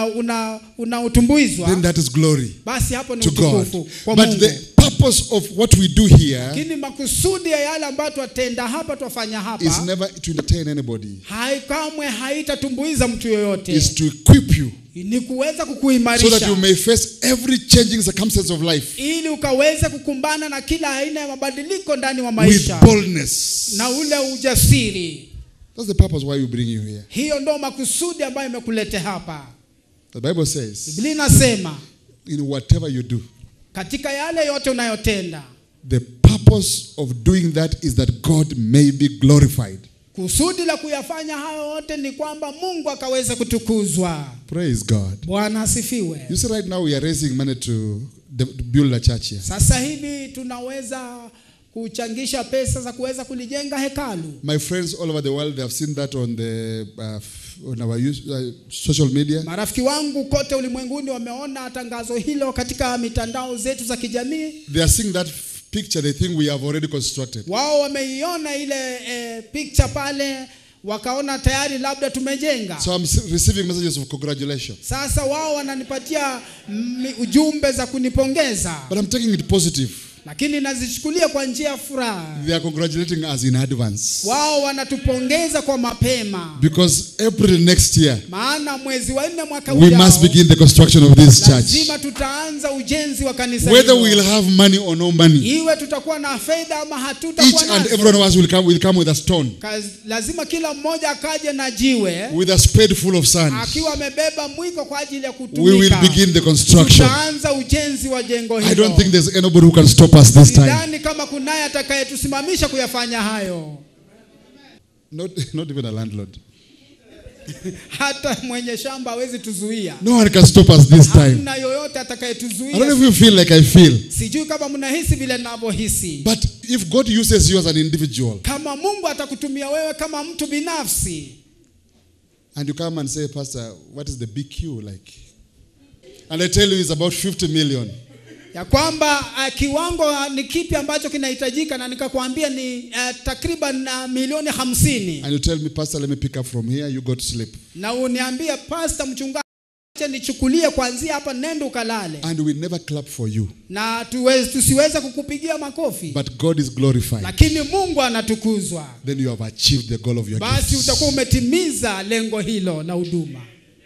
utumbuizwa, then that is glory basi hapo ni to God. utukufu kwa Mungu. But the purpose of what we do here lakini makusudi ya yale ambayo twatenda hapa, twafanya hapa, is never to entertain anybody. Kamwe haitatumbuiza mtu yoyote. Is to equip you, ni kuweza kukuimarisha, so that you may face every changing circumstance of life ili ukaweze kukumbana na kila aina ya mabadiliko ndani wa maisha with boldness na ule ujasiri. That's the purpose why we bring you here. Hiyo ndo makusudi ambayo imekuleta hapa. The Bible says, Biblia inasema, in whatever you do, katika yale yote unayotenda, the purpose of doing that is that God may be glorified. Kusudi la kuyafanya hayo yote ni kwamba Mungu akaweze kutukuzwa. Praise God. Bwana asifiwe. You see, right now we are raising money to build a church here. Sasa hivi tunaweza kuchangisha pesa za kuweza kulijenga hekalu. My friends all over the world, they have seen that on the on our social media. Marafiki wangu kote ulimwenguni wameona tangazo hilo katika mitandao zetu za kijamii. They are seeing that picture, they think we have already constructed. Wao wameiona ile picture pale, wakaona tayari labda tumejenga. So I'm receiving messages of congratulations. Sasa wao wananipatia ujumbe za kunipongeza. But I'm taking it positive. Lakini nazichukulia kwa njia ya furaha. They are congratulating us in advance. Wao wanatupongeza kwa mapema. Because April next year, maana mwezi wa 4 mwaka ujao, we must begin the construction of this church. Lazima tutaanza ujenzi wa kanisa hilo. Whether we will have money or no money, iwe tutakuwa na fedha ama hatutakuwa each nazo, and every one of us will come with a stone. Lazima kila mmoja akaje na jiwe, with a spade full of sand. Akiwa amebeba mwiko kwa ajili ya kutumika. We will begin the construction. Tutaanza ujenzi wa jengo hilo. I don't think there's anybody who can stop us this time. Sidhani kama kunaye atakayetusimamisha kuyafanya hayo. Not even a landlord. Hata mwenye shamba hawezi tuzuia. No one can stop us this time. Hakuna yoyote atakayetuzuia. I don't know if you feel like I feel. Sijui kama mnahisi vile ninavyohisi. But if God uses you as an individual, kama Mungu atakutumia wewe kama mtu binafsi, and you come and say, Pastor, what is the BQ like? And I tell you it's about 50 million. Ya kwamba kiwango ni kipi ambacho kinahitajika, na nikakwambia ni takriban milioni 50. And you tell me, Pastor, let me pick up from here, you go to sleep. Na uniambia, Pastor mchungaji, acha nichukulie kuanzia hapa, nenda ukalale. And we never clap for you. Na tusiweza kukupigia makofi. But God is glorified. Lakini Mungu anatukuzwa. Then you have achieved the goal of your basi gifts. utakuwa umetimiza lengo hilo la huduma.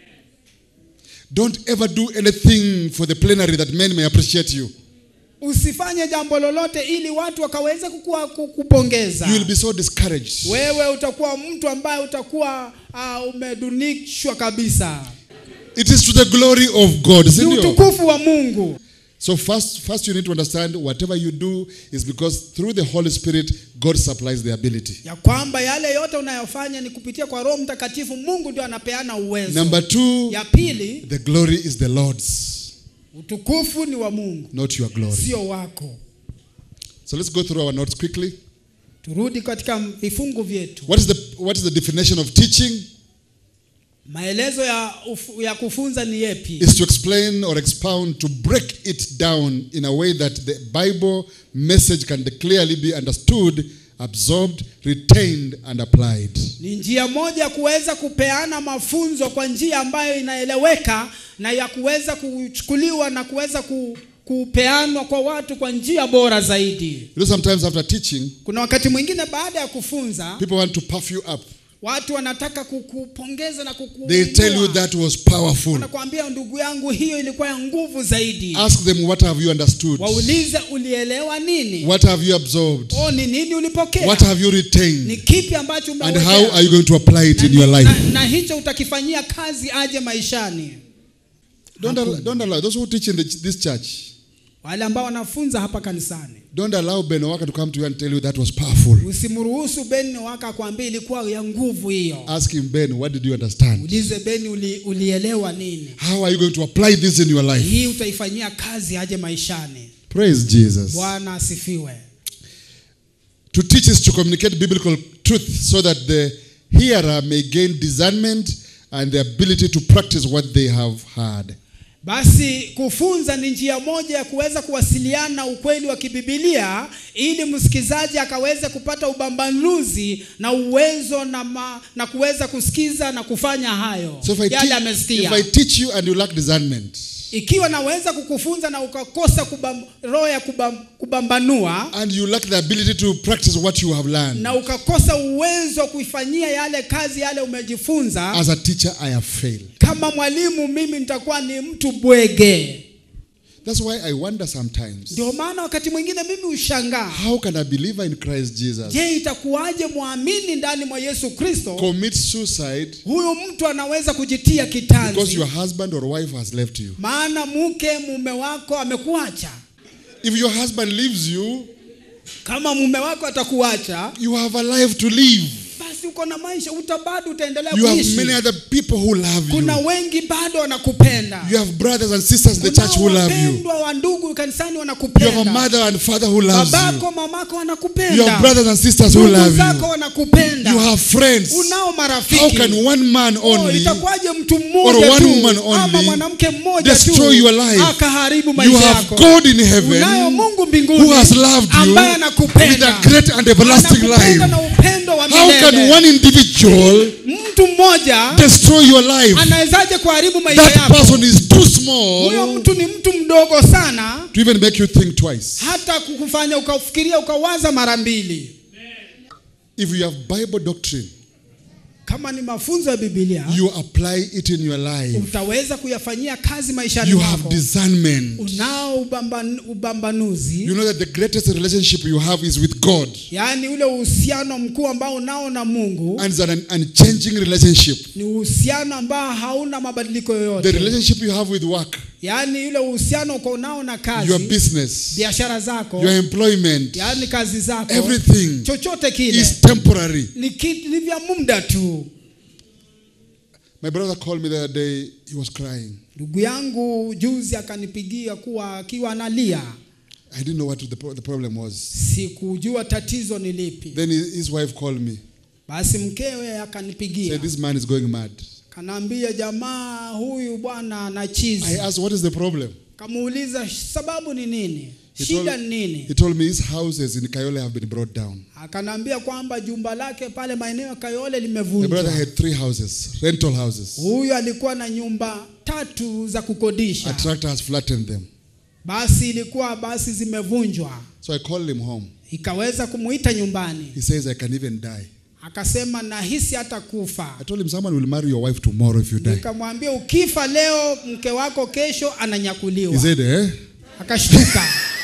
Don't ever do anything for the plenary that men may appreciate you. Usifanye jambo lolote ili watu wakaweze kupongeza. You will be so discouraged. Wewe utakuwa mtu ambaye utakuwa umedunishwa kabisa. It is to the glory of God. Ni utukufu wa Mungu. So first you need to understand whatever you do is because through the Holy Spirit God supplies the ability. Ya kwamba yale yote unayofanya ni kupitia kwa Roho Mtakatifu, Mungu ndio anapeana uwezo. Number 2, ya pili, the glory is the Lord's. Utukufu ni wa Mungu, not your glory. Sio wako. So let's go through our notes quickly. Turudi katika vifungu vyetu. What is the definition of teaching? Maelezo ya kufunza ni yepi? Is to explain or expound, to break it down in a way that the Bible message can clearly be understood, absorbed, retained and applied. Ni njia moja ya kuweza kupeana mafunzo kwa njia ambayo inaeleweka na ya kuweza kuchukuliwa na kuweza kupeanwa kwa watu kwa njia bora zaidi. You know, sometimes after teaching, kuna wakati mwingine baada ya kufunza, people want to puff you up. Watu wanataka kukupongeza na kukuinua. They tell you that was powerful. Wanakuambia, ndugu yangu, hiyo ilikuwa ya nguvu zaidi. Ask them, what have you understood? Waulize, ulielewa nini? What have you absorbed? Ni nini ulipokea? What have you retained? Ni kipi ambacho umeweka? And how are you going to apply it in your life? Na hicho utakifanyia kazi aje maishani. Don't allow those who teach in this church. Wale ambao wanafunza hapa kanisani. Don't allow Ben Waka to come to you and tell you that was powerful. Usimruhusu Ben Waka akwambie ilikuwa ya nguvu hiyo. Ask him, Ben, what did you understand? Ulize Ben, ulielewa nini? How are you going to apply this in your life? Hii utaifanyia kazi aje maishani. Praise Jesus. Bwana asifiwe. To teach is to communicate biblical truth so that the hearer may gain discernment and the ability to practice what they have heard. Basi kufunza ni njia moja ya kuweza kuwasiliana ukweli wa kibibilia ili msikizaji akaweze kupata ubambanuzi na uwezo na kuweza kusikiza na kufanya hayo. So if I teach you and you lack discernment, ikiwa naweza kukufunza na ukakosa roho ya kubambanua, and you lack the ability to practice what you have learned, na ukakosa uwezo kuifanyia yale kazi yale umejifunza, as a teacher I have failed. Kama mwalimu mimi nitakuwa ni mtu bwege. That's why I wonder sometimes. Ndio maana wakati mwingine mimi ushangaa. How can a believer in Christ Jesus, je, itakuwaje muamini ndani mwa Yesu Kristo, commit suicide? Huyo mtu anaweza kujitia kitanzi because your husband or wife has left you. Maana mume wako amekuacha. If your husband leaves you, kama mume wako atakuacha, you have a life to live. basi uko na maisha, utabado utaendelea kuishi. You have many other people who love you. Kuna wengi bado wanakupenda. You have brothers and sisters in the church who love you. Wapendwa wa ndugu kanisani wanakupenda. You have a mother and father who loves you. Babako mamako wanakupenda. You have brothers and sisters who love you. Zako wanakupenda. You have friends. Unao marafiki. How can one man only, itakuwaje mtu mmoja or tu, one woman ama mwanamke mmoja tu, destroy your life? akaharibu maisha yako? You have God in heaven, unayo Mungu mbinguni, who has loved you ambaye anakupenda with a great and everlasting life. Na upendo wa milele. How can one individual mtu mmoja destroy your life? Anawezaje kuharibu maisha yako? That person is too small. Huyo mtu ni mtu mdogo sana to even make you think twice. Hata kukufanya ukafikiria ukawaza mara mbili. If you have Bible doctrine, kama ni mafunzo ya Biblia, you apply it in your life. Utaweza kuyafanyia kazi maishani mwako. You have discernment. Unao ubambanuzi. You know that the greatest relationship you have is with God. Yaani ule uhusiano mkuu ambao unao na Mungu. And it's an unchanging relationship. Ni uhusiano ambao hauna mabadiliko yoyote. The relationship you have with work. Yaani ile uhusiano uko nao na kazi. Your business. Biashara zako. Your employment. Yaani kazi zako. Everything. Chochote kile. Is temporary. Ni vya muda tu. My brother called me the other day, he was crying. Ndugu yangu juzi akanipigia akiwa analia. I didn't know what the problem was. Sikujua tatizo ni lipi. Then his wife called me. Basi mkewe akanipigia. Said this man is going mad. Kanaambia jamaa huyu bwana anachizi. I asked what is the problem? Kamuuliza sababu ni nini? Shida ni nini? He told me his houses in Kayole have been brought down. Akanambia kwamba jumba lake pale maeneo ya Kayole limevunjwa. My brother had 3 houses, rental houses. Huyu alikuwa na nyumba 3 za kukodisha. A tractor has flattened them. Basi zimevunjwa. So I called him home. Ikaweza kumuita nyumbani. He says I can even die. Akasema nahisi hata kufa. I told him someone will marry your wife tomorrow if you die. Nikamwambia ukifa leo mke wako kesho ananyakuliwa. He said Akashtuka.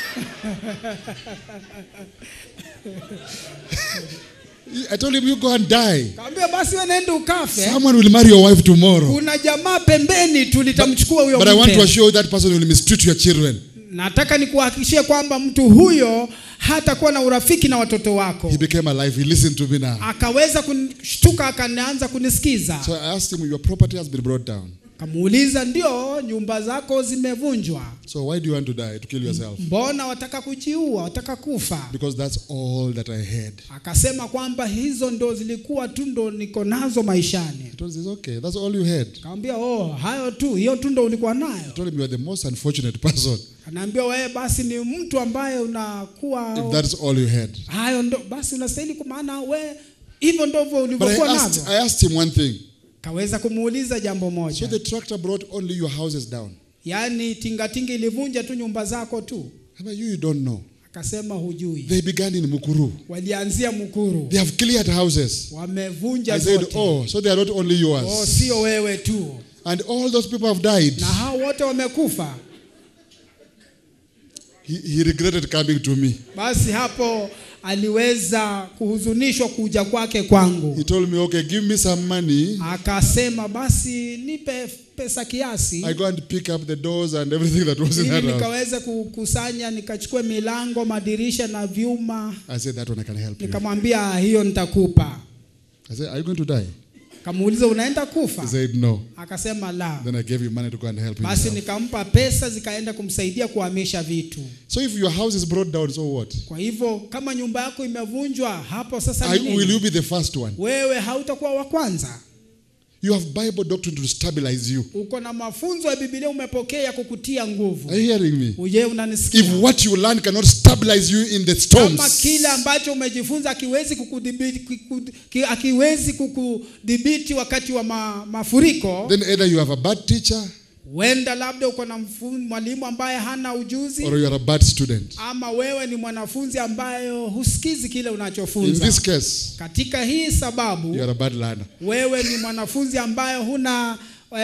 I told him you go and die. Kaambia basi wewe nenda ukafe. Someone will marry your wife tomorrow. Kuna jamaa pembeni tu litamchukua huyo mke. But I want to assure you that person will mistreat your children. Nataka nikuhakikishie kwamba mtu huyo hatakuwa na urafiki na watoto wako. He became alive. He listened to me now. Akaweza kushtuka akaanza kunisikiza. So I asked him, your property has been brought down. Kamuuliza ndio nyumba zako zimevunjwa. So why do you want to die, to kill yourself? Mbona wataka kujiua, wataka kufa? Because that's all that I had. Akasema kwamba hizo ndo zilikuwa tu ndo niko nazo maishani. I told him, okay, that's all you had. Kaambia hayo tu, hiyo tu ndo ulikuwa nayo. I told him you are the most unfortunate person. Anaambia wewe basi ni mtu ambaye unakuwa if that's all you had. Hayo ndo basi unastahili kwa maana wewe hivyo ndivyo ulivyokuwa navyo. I asked him one thing. Kaweza kumuuliza jambo moja. So the tractor brought only your houses down. Yaani tingatinga ilivunja tu nyumba zako tu. You don't know. Akasema hujui. They began in Mukuru. Walianzia Mukuru. They have cleared houses. Wamevunja zote. I said, so they are not only yours. Sio wewe tu. And all those people have died. Na hao wote wamekufa. He regretted coming to me. Basi hapo aliweza kuhuzunishwa kuja kwake kwangu. He told me, okay, give me some money. Akasema basi nipe pesa kiasi. I go and pick up the doors and everything that was in that house. Nikaweza kukusanya nikachukue milango, madirisha na vyuma. I said that one I can help you. Nikamwambia hiyo nitakupa. I said, are you going to die? Kamuuliza unaenda He kufa? said, no. Akasema la. Then I gave him money to go and help Basi him. nikampa pesa zikaenda kumsaidia kuhamisha vitu. So if your house is brought down, so what? Kwa hivyo kama nyumba yako imevunjwa, hapo sasa ni Will you nini? be the first one? Wewe hautakuwa wa kwanza. You have Bible doctrine to stabilize you. Uko na mafunzo ya Biblia umepokea kukutia nguvu. Are you hearing me? Uje unanisikia? If what you learn cannot stabilize you in the storms, Kama kile ambacho umejifunza akiwezi kukudhibiti wakati wa mafuriko, then either you have a bad teacher wenda labda uko na mwalimu ambaye hana ujuzi, or you are a bad student. ama wewe ni mwanafunzi ambaye husikizi kile In unachofunza. this case, Katika hii sababu you are a bad learner. wewe ni mwanafunzi ambaye huna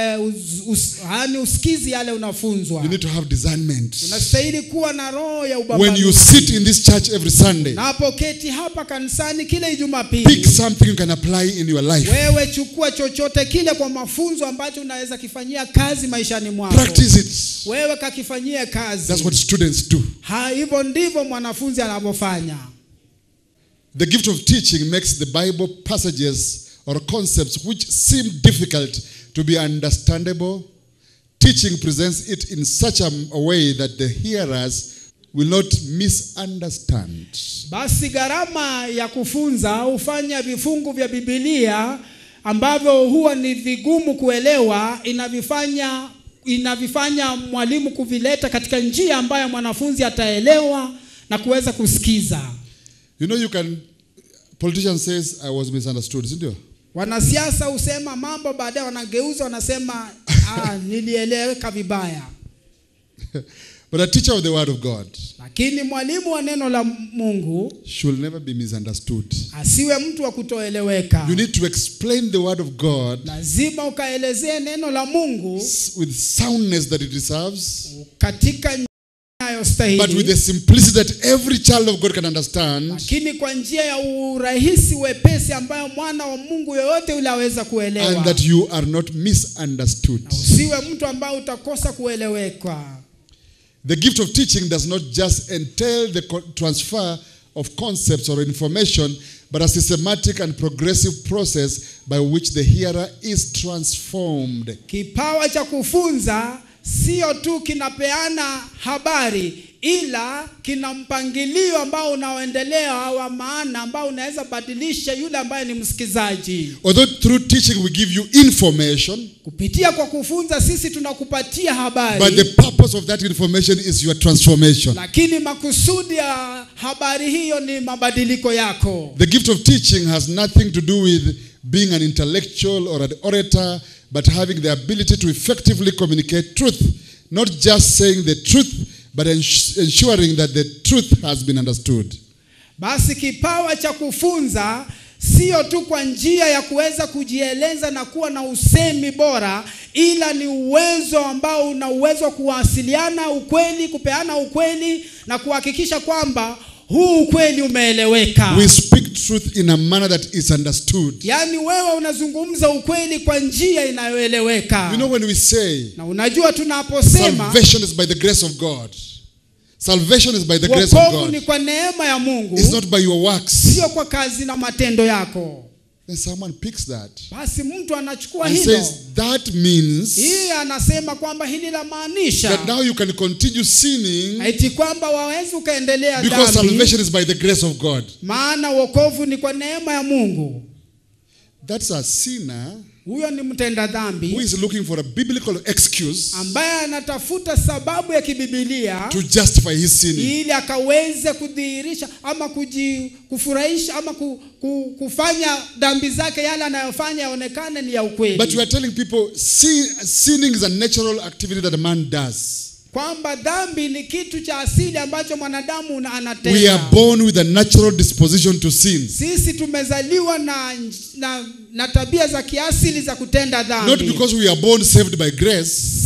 hani usikizi yale unafunzwa. You need to have discernment. Unastahili kuwa na roho ya When ubabanifu. you sit in this church every Sunday, Napoketi hapa kanisani kila pick Jumapili, something you can apply in your life. wewe chukua chochote kile kwa mafunzo ambacho unaweza kifanyia kazi maishani mwako. Practice it. Wewe kakifanyia kazi. That's what students do. Hivyo ndivyo mwanafunzi anavyofanya. The gift of teaching makes the Bible passages or concepts which seem difficult to be understandable. Teaching presents it in such a way that the hearers will not misunderstand. Basi gharama ya kufunza hufanya vifungu vya Biblia ambavyo huwa ni vigumu kuelewa, inavifanya mwalimu kuvileta katika njia ambayo mwanafunzi ataelewa na kuweza kusikiza. You know, politician says I was misunderstood, isn't it? Wanasiasa husema mambo baadaye wanageuza wanasema nilieleweka vibaya. But a teacher of the word of God Lakini mwalimu wa neno la Mungu should never be misunderstood. asiwe mtu wa kutoeleweka. You need to explain the word of God Lazima ukaelezee neno la Mungu with soundness that it deserves, katika njia inayostahili, but with the simplicity that every child of God can understand, lakini kwa njia ya urahisi wepesi ambayo mwana wa Mungu yoyote yule aweza kuelewa. and that you are not misunderstood. Usiwe mtu ambaye utakosa kueleweka. The gift of teaching does not just entail the transfer of concepts or information, but a systematic and progressive process by which the hearer is transformed. Kipawa cha kufunza sio tu kinapeana habari, ila kina mpangilio ambao unaoendelea wa maana ambao unaweza badilisha yule ambaye ni msikizaji. Although through teaching we give you information, Kupitia kwa kufunza sisi tunakupatia habari, but the purpose of that information is your transformation. lakini makusudi ya habari hiyo ni mabadiliko yako. The gift of teaching has nothing to do with being an intellectual or an orator, but having the ability to effectively communicate truth, not just saying the truth, but ensuring that the truth has been understood. Basi kipawa cha kufunza sio tu kwa njia ya kuweza kujieleza na kuwa na usemi bora, ila ni uwezo ambao una uwezo wa kuwasiliana ukweli, kupeana ukweli na kuhakikisha kwamba huu ukweli umeeleweka. We speak truth in a manner that is understood. Yani wewe unazungumza ukweli kwa njia inayoeleweka. You know, when we say Na unajua tunaposema salvation is by the grace of God, salvation is by the grace of wokovu God, ni kwa neema ya Mungu, it's not by your works. sio kwa kazi na matendo yako. Then someone picks that Basi mtu anachukua and hilo. says that means Hii anasema kwamba hili la maanisha that now you can continue sinning eti kwamba wawezi ukaendelea because dhambi, salvation is by the grace of God. maana wokovu ni kwa neema ya Mungu. That's a sinner Huyo ni mtenda who dhambi is looking for a biblical excuse ambaye anatafuta sababu ya kibibilia to justify his sinning. ili akaweze kudhihirisha ama kufurahisha ama kufanya dhambi zake yale anayofanya yaonekane ni ya ukweli. But we are telling people sinning is a natural activity that a man does. Kwamba dhambi ni kitu cha asili ambacho mwanadamu anatenda. We are born with a natural disposition to sin. Sisi tumezaliwa na tabia za kiasili za kutenda dhambi. Not because we are born saved by grace,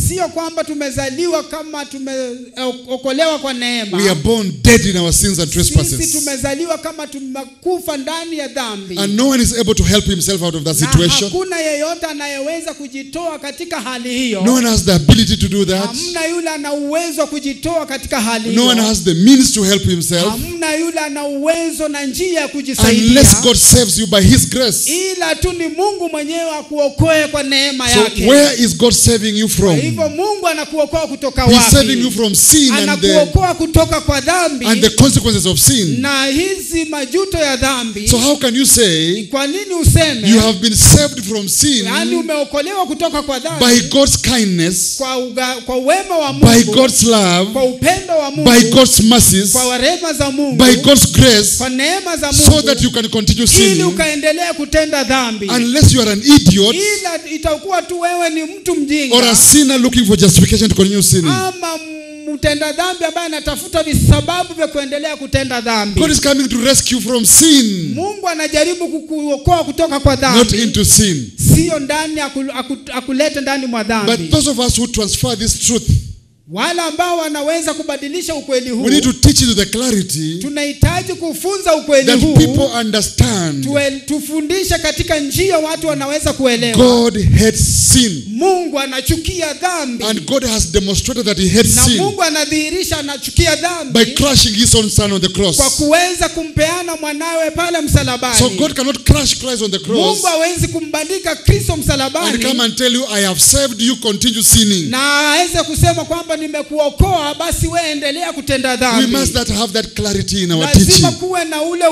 Sio kwamba tumezaliwa kama tumeokolewa kwa neema. We are born dead in our sins and trespasses. Sisi tumezaliwa kama tumekufa ndani ya dhambi. And no one is able to help himself out of that situation. Na hakuna yeyote anayeweza kujitoa katika hali hiyo. No one has the ability to do that. Hamna yule ana uwezo wa kujitoa katika hali hiyo. No one has the means to help himself. Hamna yule ana uwezo na njia ya kujisaidia. Unless God saves you by his grace. Ila tu ni Mungu mwenyewe akuokoe kwa neema yake. So where is God saving you from? Kwa hivyo Mungu anakuokoa kutoka wapi? He's saving you from sin anakuokoa kutoka kwa dhambi and the consequences of sin. Na hizi majuto ya dhambi. So how can you say kwa nini useme you have been saved from sin? Yaani umeokolewa kutoka kwa dhambi by God's kindness, kwa wema wa Mungu, by God's love, kwa upendo wa Mungu, by God's mercies, kwa rehema za Mungu, by God's grace, kwa neema za Mungu, so that you can continue sinning. Ili ukaendelea kutenda dhambi. Unless you are an idiot, ila itakuwa tu wewe ni mtu mjinga, or a sinner looking for justification to continue sinning. Ama mtenda dhambi ambaye anatafuta visababu vya kuendelea kutenda dhambi. God is coming to rescue from sin. Mungu anajaribu kukuokoa kutoka kwa dhambi. Not into sin. Sio ndani akulete ndani mwa dhambi. But those of us who transfer this truth, wala ambao wanaweza kubadilisha ukweli huu, we need to teach it with the clarity, tunahitaji kufunza ukweli that huu, people understand. Tufundishe katika njia watu wanaweza kuelewa. God hates sin. Mungu anachukia dhambi. And God has demonstrated that he hates sin. Na Mungu anadhihirisha anachukia dhambi by crushing his own son on the cross. Kwa kuweza kumpeana mwanawe pale msalabani. So God cannot crush Christ on the cross. Mungu hawezi kumbandika Kristo msalabani and come and tell you, I have saved you, continue sinning. Na aweze kusema kwamba nimekuokoa, basi wewe endelea kutenda dhambi. We must have that clarity in our teaching. Lazima kuwe na ule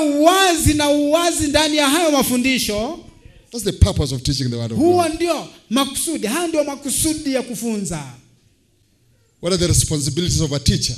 uwazi ndani ya hayo mafundisho. That's the purpose of teaching the word of God. Huo ndio makusudi, haya ndio makusudi ya kufunza. What are the responsibilities of a teacher?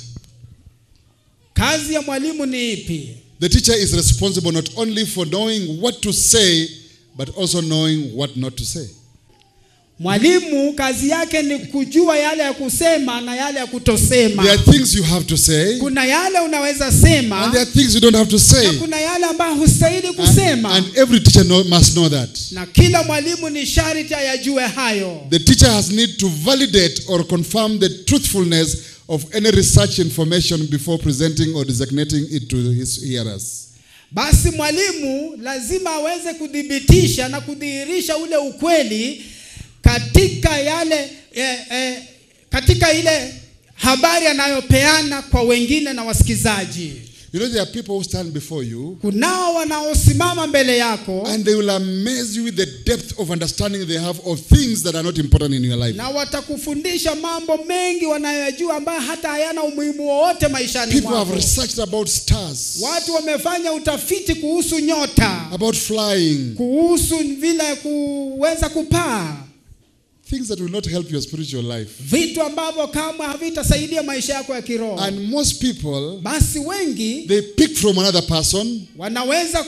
Kazi ya mwalimu ni ipi? The teacher is responsible not only for knowing what to say, but also knowing what not to say. Mwalimu kazi yake ni kujua yale ya kusema na yale ya kutosema. There are things you have to say. Kuna yale unaweza sema. And there are things you don't have to say. Na kuna yale ambayo hustahili kusema. And every teacher must know that. Na kila mwalimu ni sharti ayajue hayo. The teacher has need to validate or confirm the truthfulness of any research information before presenting or designating it to his hearers. Basi mwalimu lazima aweze kudhibitisha na kudhihirisha ule ukweli katika yale katika ile habari anayopeana kwa wengine na wasikizaji. You know, there are people who stand before you, kunao wanaosimama mbele yako, and they will amaze you with the depth of understanding they have of things that are not important in your life. Na watakufundisha mambo mengi wanayojua ambayo hata hayana umuhimu wowote maishani mwako. People have researched about stars. Watu wamefanya utafiti kuhusu nyota, about flying, kuhusu vile kuweza kupaa. Things that will not help your spiritual life. Vitu ambavyo kama havitasaidia maisha yako ya kiroho. And most people, basi wengi, they pick from another person, wanaweza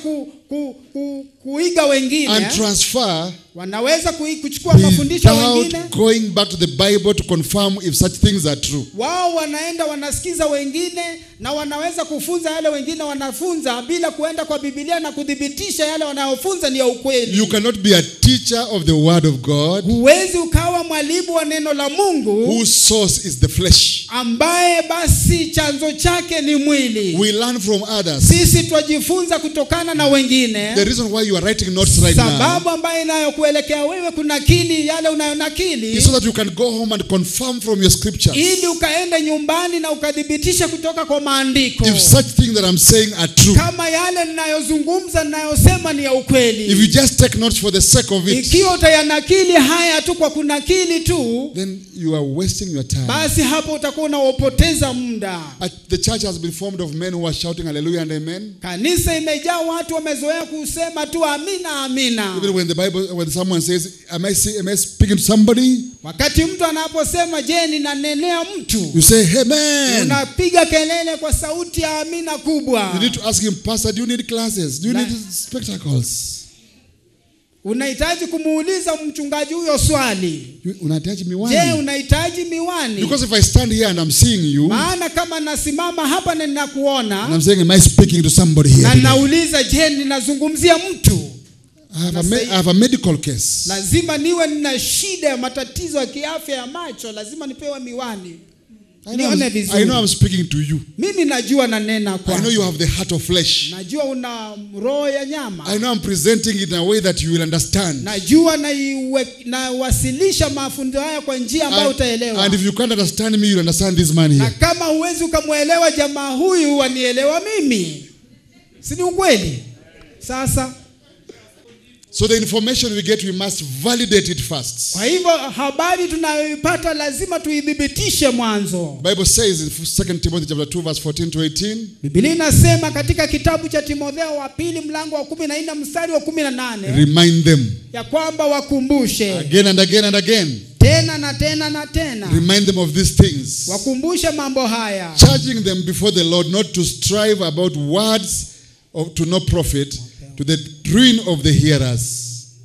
kuiga wengine, and transfer, wanaweza kuchukua mafundisho wengine, going back to the Bible to confirm if such things are true. Wao wanaenda wanasikiza wengine na wanaweza kufunza yale wengine wanafunza bila kuenda kwa Biblia na kudhibitisha yale wanayofunza ni ya ukweli. You cannot be a teacher of the word of God. Huwezi ukawa mwalimu wa neno la Mungu whose source is the flesh. Ambaye basi chanzo chake ni mwili. We learn from others. Sisi tujifunza kutokana na wengine. The reason why you are writing notes right now, sababu ambayo inayokuelekea wewe kunakili yale unayonakili, is so that you can go home and confirm from your scriptures. Ili ukaenda nyumbani na ukadhibitisha kutoka kwa maandiko. If such things that I'm saying are true. Kama yale ninayozungumza ninayosema ni ya ukweli. If you just take notes for the sake of it. Ikiwa utayanakili haya tu kwa kunakili tu, then you are wasting your time. Basi hapo utakuwa unapoteza muda. The church has been formed of men who are shouting hallelujah and amen. Kanisa imejaa watu wamezoea kusema tu amina amina. Even when someone says, am I speaking to somebody? Wakati mtu anaposema je, ninanenea mtu, you say amen. Unapiga kelele kwa sauti ya amina kubwa. You need to ask him, Pastor, do you need glasses? Do you need spectacles? Unahitaji kumuuliza mchungaji huyo swali. Unahitaji miwani? Je, unahitaji miwani? Because if I stand here and I'm seeing you, maana kama nasimama hapa na ninakuona, and I'm saying, am I speaking to somebody here? Na nauliza je, ninazungumzia mtu? I have a medical case. Lazima niwe nina shida ya matatizo ya kiafya ya macho, lazima nipewe miwani. I know I'm speaking to you. Mimi najua nanena kwa. I know you have the heart of flesh. Najua una roho ya nyama. I know I'm presenting it in a way that you will understand. Najua na wasilisha mafunzo haya kwa njia ambayo utaelewa. And if you can't understand me, you'll understand this man here. Na kama huwezi ukamuelewa jamaa huyu, wanielewa mimi. Si ni ukweli? Sasa so the information we get, we must validate it first. Kwa hivyo habari tunayoipata lazima tuidhibitishe mwanzo. Bible says in 2 Timothy chapter 2 verse 14 to 18. Biblia inasema katika kitabu cha Timotheo wa pili mlango wa 14 mstari wa 18. Remind them. Ya kwamba wakumbushe. Again and again and again. Tena na tena na tena. Remind them of these things. Wakumbushe mambo haya. Charging them before the Lord not to strive about words to no profit, to the ruin of the hearers.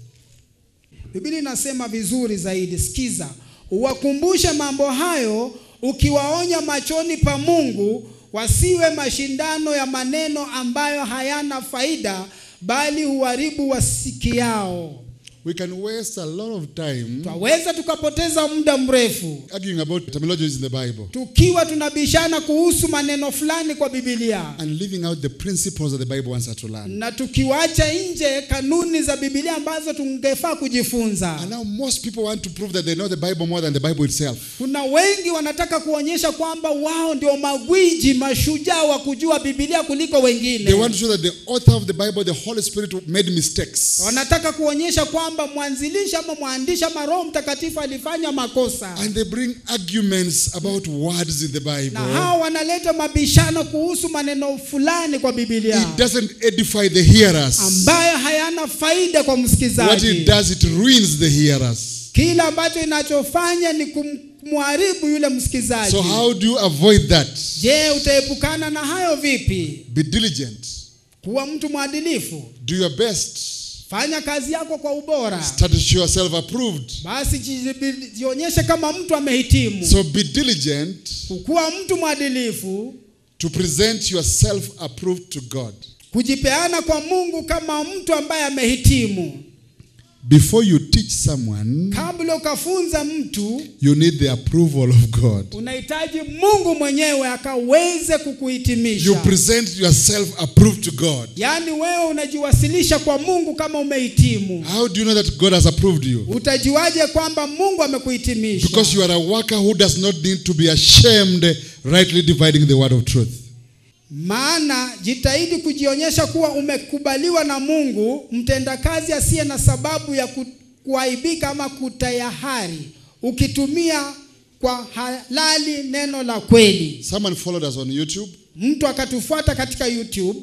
Biblia inasema vizuri zaidi, sikiza. Uwakumbushe mambo hayo ukiwaonya machoni pa Mungu, wasiwe mashindano ya maneno ambayo hayana faida, bali huharibu wasikiao. We can waste a lot of time. Twaweza tukapoteza muda mrefu arguing about terminologies in the Bible. Tukiwa tunabishana kuhusu maneno fulani kwa Biblia. And leaving out the principles that the Bible wants us to learn. Na tukiwacha nje kanuni za Biblia ambazo tungefaa kujifunza. And now most people want to prove that they know the Bible more than the Bible itself. Kuna wengi wanataka kuonyesha kwamba wao ndio magwiji, mashujaa wa kujua Biblia kuliko wengine. They want to show that the author of the Bible, the Holy Spirit, made mistakes. Wanataka kuonyesha kwamba mwanzilishi ama mwandishi ama Roho Mtakatifu alifanya makosa. And they bring arguments about words in the Bible. Na hao wanaleta mabishano kuhusu maneno fulani kwa Biblia. It doesn't edify the hearers. Ambayo hayana faida kwa msikizaji. What it does, it ruins the hearers. Kila ambacho inachofanya ni kumharibu yule msikizaji. So how do you avoid that? Je, utaepukana na hayo vipi? Be diligent. Kuwa mtu mwadilifu. Do your best. Fanya kazi yako kwa ubora. Start to show yourself approved. Basi jionyeshe kama mtu amehitimu. So be diligent. Kuwa mtu mwadilifu. To present yourself approved to God. Kujipeana kwa Mungu kama mtu ambaye amehitimu. Before you teach someone, kabla ukafunza mtu, you need the approval of God. Unahitaji Mungu mwenyewe akaweze kukuhitimisha. You present yourself approved to God. Yaani wewe unajiwasilisha kwa Mungu kama umehitimu. How do you know that God has approved you? Utajuaje kwamba Mungu amekuhitimisha? Because you are a worker who does not need to be ashamed, rightly dividing the word of truth. Maana jitahidi kujionyesha kuwa umekubaliwa na Mungu, mtendakazi asiye na sababu ya kuaibika ama kutayahari, ukitumia kwa halali neno la kweli. Someone followed us on YouTube. Mtu akatufuata katika YouTube.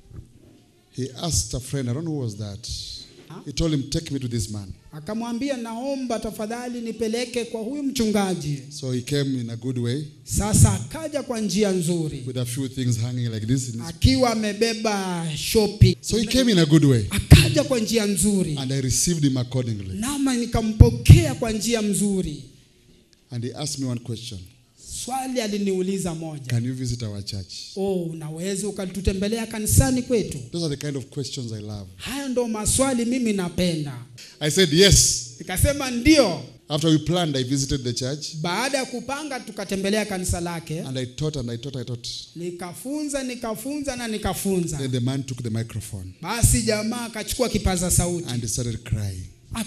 He asked a friend, I don't know who was that. He told him, take me to this man. Akamwambia, naomba tafadhali nipeleke kwa huyu mchungaji. So he came in a good way. Sasa akaja kwa njia nzuri. With a few things hanging like this. Akiwa amebeba shopping. So he came in a good way. Akaja kwa njia nzuri. And I received him accordingly. Nama nikampokea kwa njia mzuri. And he asked me one question. Swali aliniuliza moja. Can you visit our church? Unaweza ukatutembelea kanisani kwetu? Those are the kind of questions I love. Hayo ndo maswali mimi napenda. I said yes. Nikasema ndio. After we planned, I visited the church. Baada ya kupanga tukatembelea kanisa lake. And I taught. Nikafunza na nikafunza. Then the man took the microphone. Basi jamaa akachukua kipaza sauti. And he started crying.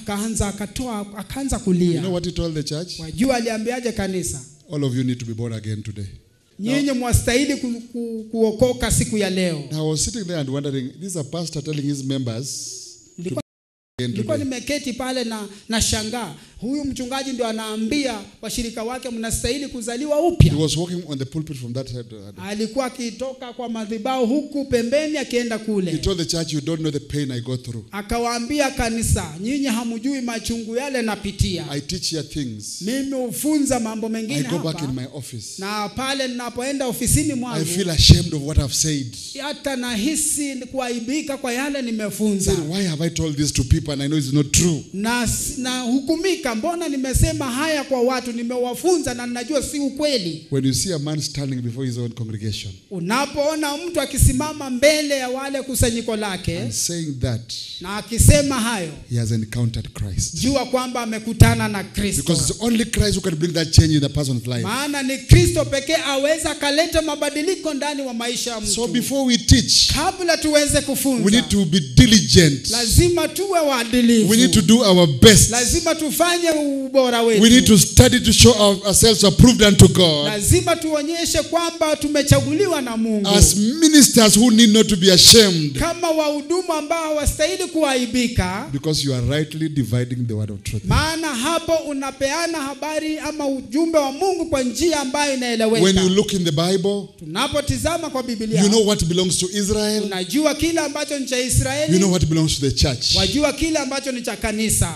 Akaanza kulia. You know what he told the church? Wajua aliambiaje kanisa? All of you need to be born again today. Nyinyi mwastahili kuokoka siku ya leo. I was sitting there and wondering, this is a pastor telling his members Nilikuwa nimeketi pale na shangaa. Huyu mchungaji ndio anaambia washirika wake mnastahili kuzaliwa upya. He was walking on the pulpit from that side. Alikuwa akitoka kwa madhabahu huku pembeni akienda kule. He told the church, you don't know the pain I go through. Akawaambia kanisa, nyinyi hamjui machungu yale napitia. I teach here things. Mimi hufunza mambo mengine hapa. I go back in my office. Na pale ninapoenda ofisini mwangu, I feel ashamed of what I've said. Hata nahisi kuaibika kwa yale nimefunza. Why have I told this to people and I know it's not true? Na hukumika hakika mbona nimesema haya kwa watu, nimewafunza na ninajua si ukweli. When you see a man standing before his own congregation, Unapoona mtu akisimama mbele ya wale kusanyiko lake and saying that, na akisema hayo, he has encountered Christ. jua kwamba amekutana na Kristo. Because it's only Christ who can bring that change in a person's life. Maana ni Kristo pekee aweza kaleta mabadiliko ndani wa maisha ya mtu. So before we teach, kabla tuweze kufunza, we need to be diligent. lazima tuwe waadilifu. We need to do our best. Lazima tufanye ubora wetu. We need to study to show ourselves approved unto God. Lazima tuonyeshe kwamba tumechaguliwa na Mungu. As ministers who need not to be ashamed. Kama wahudumu ambao hawastahili kuaibika. Because you are rightly dividing the word of truth. Maana hapo unapeana habari ama ujumbe wa Mungu kwa njia ambayo inaeleweka. When you look in the Bible, tunapotizama kwa Biblia, you know what belongs to Israel. unajua kile ambacho ni cha Israeli. You know what belongs to the church. Wajua kile ambacho ni cha kanisa.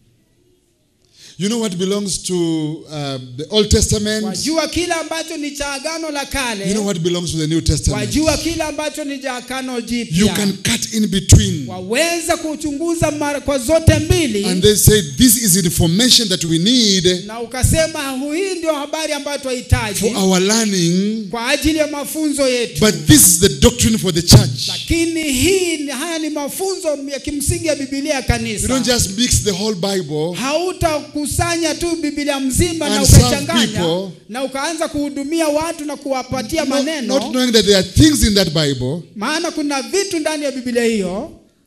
You know what belongs to the Old Testament. Wajua kile ambacho ni cha Agano la Kale. You know what belongs to the New Testament. Wajua kile ambacho ni cha Agano Jipya. You can cut in between. Waweza kuchunguza kwa zote mbili. And they say this is information that we need. Na ukasema hii ndio habari ambayo tunahitaji for our learning. kwa ajili ya mafunzo yetu. But this is the doctrine for the church. Lakini haya ni mafunzo ya kimsingi ya Biblia ya kanisa. You don't just mix the whole Bible. Hautakusanya tu Biblia mzima na And ukachanganya na ukaanza kuhudumia watu na kuwapatia maneno. Not knowing that there are things in that Bible. Maana kuna vitu ndani ya Biblia hiyo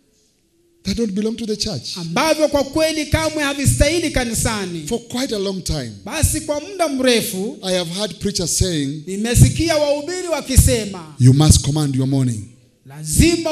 that don't belong to the church. ambavyo kwa kweli kamwe havistahili kanisani. For quite a long time. Basi kwa muda mrefu I have heard preachers saying, nimesikia wahubiri wakisema, you must command your morning. lazima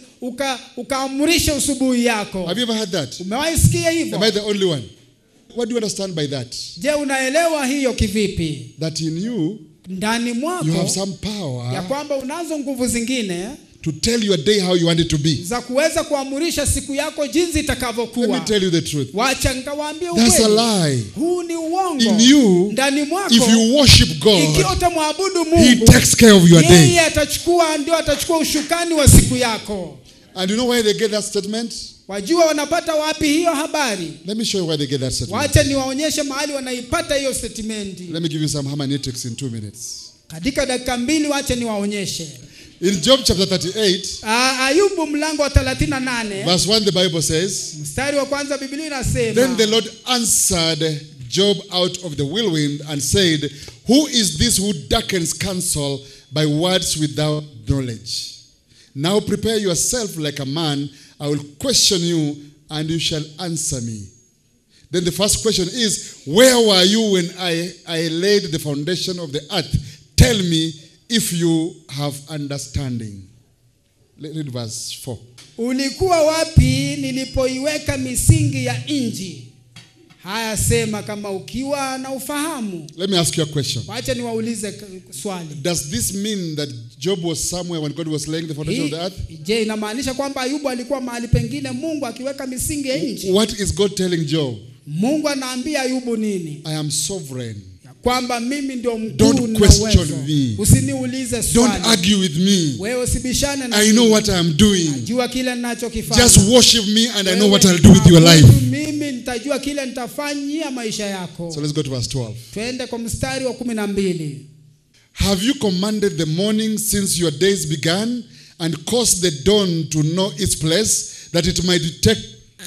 ukaamrisha usubuhi yako. Have you ever heard that? Umewahi sikia hivyo? Am I the only one? What do you understand by that? Je, unaelewa hiyo kivipi? That in you, ndani mwako you have some power ya kwamba unazo nguvu zingine to tell your day how you want it to be. za kuweza kuamurisha siku yako jinsi itakavyokuwa. Let me tell you the truth. Wacha nikawaambie ukweli. That's a lie. Huu ni uongo. In you, ndani mwako, if you worship God, ikiwa utamwabudu Mungu, He takes care of your day. Yeye atachukua ushukani wa siku yako. And you know why they get that statement? Wajua wanapata wapi hiyo habari? Let me show you why they get that statement. Wacha niwaonyeshe mahali wanaipata hiyo statement. Let me give you some hermeneutics in 2 minutes. Katika dakika 2 wacha niwaonyeshe. In Job chapter 38, Ayubu mlango wa 38, verse 1, the Bible says, mstari wa kwanza Biblia inasema, then the Lord answered Job out of the whirlwind and said, who is this who darkens counsel by words without knowledge? Now prepare yourself like a man. I will question you and you shall answer me. Then the first question is, where were you when I laid the foundation of the earth? Tell me if you have understanding. Read verse 4. ulikuwa wapi nilipoiweka misingi ya nchi? Haya, sema kama ukiwa na ufahamu. Let me ask you a question. Wacha niwaulize swali. Does this mean that Job was somewhere when God was laying the foundation of the earth? Je, inamaanisha kwamba Ayubu alikuwa mahali pengine Mungu akiweka misingi ya nchi? What is God telling Job? Mungu anaambia Ayubu nini? I am sovereign. Kwamba mimi ndio mkuu Don't na question uwezo. me. Usiniulize swali. Don't argue with me. Wewe usibishane na I know what I am doing. Najua kile ninachokifanya. Just worship me and I know what I'll do with your life. Mimi nitajua kile nitafanyia maisha yako. So let's go to verse 12. Twende kwa mstari wa 12. Have you commanded the morning since your days began and caused the dawn to know its place, that it might take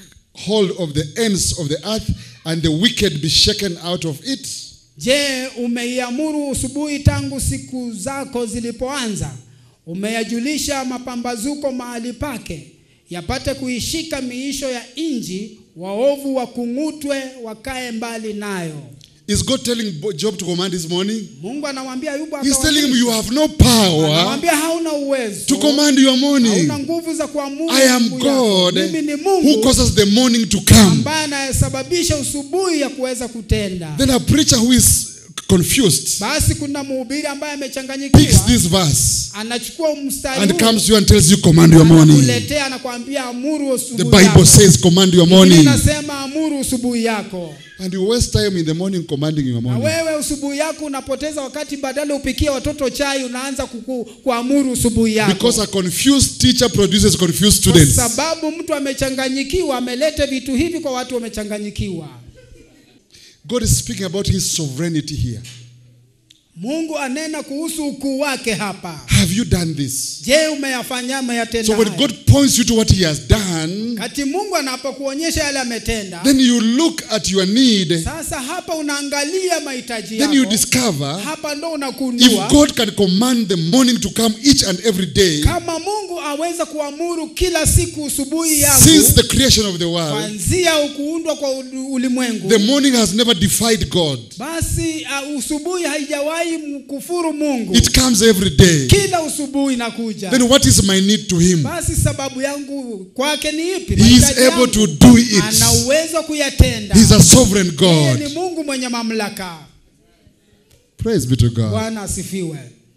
hold of the ends of the earth and the wicked be shaken out of it? Je, umeiamuru usubuhi tangu siku zako zilipoanza? Umeyajulisha mapambazuko mahali pake, yapate kuishika miisho ya nchi, waovu wakung'utwe wakae mbali nayo. Is God telling Job to command his morning? Mungu anamwambia Ayubu, He's telling him you have no power anamwambia hauna uwezo to command your morning. hauna nguvu za kuamuru. I am God Mimi ni who Mungu causes the morning to come. ambaye anayesababisha usubuhi ya kuweza kutenda. Then a preacher who is confused Basi kuna mhubiri ambaye amechanganyikiwa, picks this verse anachukua mstari and huu, comes to you and tells you command your morning. anakuletea na kuambia amuru The usubuhi Bible yako. says command your Biblia morning. inasema amuru usubuhi yako. And you waste time in the morning commanding your Na morning. wewe usubuhi yako unapoteza wakati, badala upikie watoto chai unaanza kuamuru usubuhi yako. Because a confused teacher produces confused Kwa students. sababu mtu amechanganyikiwa ameleta vitu hivi kwa watu wamechanganyikiwa. God is speaking about his sovereignty here. Mungu anena kuhusu ukuu wake hapa. Have you done this? Je, umeyatenda? So when God points you to what he has done, kati Mungu anapokuonyesha yale ametenda, then you look at your need. Sasa hapa unaangalia mahitaji Then yako. you discover Hapa ndo if unakundua God can command the morning to come each and every day, kama Mungu aweza kuamuru kila siku asubuhi yangu, since the creation of the world, kuanzia kuundwa kwa ulimwengu, the morning has never defied God. basi asubuhi haijawahi mkufuru Mungu. It comes every day. Kila asubuhi inakuja. Then what is my need to him? Basi sababu yangu kwake ni ipi? He is Mahitaji able yangu. to do it. Ana uwezo kuyatenda. He is a sovereign Yeye ni God. Mungu mwenye mamlaka. Praise be to God. Bwana asifiwe.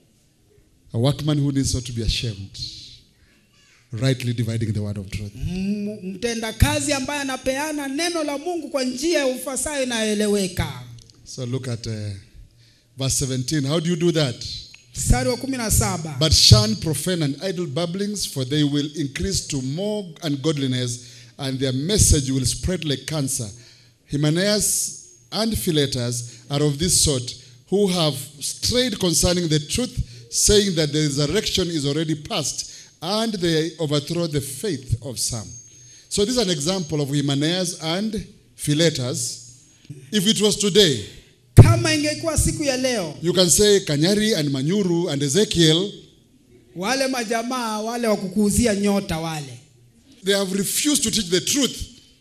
A workman who needs not to be ashamed, rightly dividing the word of truth. Mtenda kazi ambaye anapeana neno la Mungu kwa njia ya ufasaha inayoeleweka. So look at verse 17. How do you do that? Mstari wa 17. But shun profane and idle babblings, for they will increase to more ungodliness, and their message will spread like cancer. Hymenaeus and Philetus are of this sort, who have strayed concerning the truth, saying that the resurrection is already past, and they overthrow the faith of some. So this is an example of Hymenaeus and Philetus. If it was today, Kama ingekuwa siku ya leo, you can say Kanyari and Manyuru and Ezekiel, wale majamaa wale wa kukuuzia nyota wale, they have refused to teach the truth.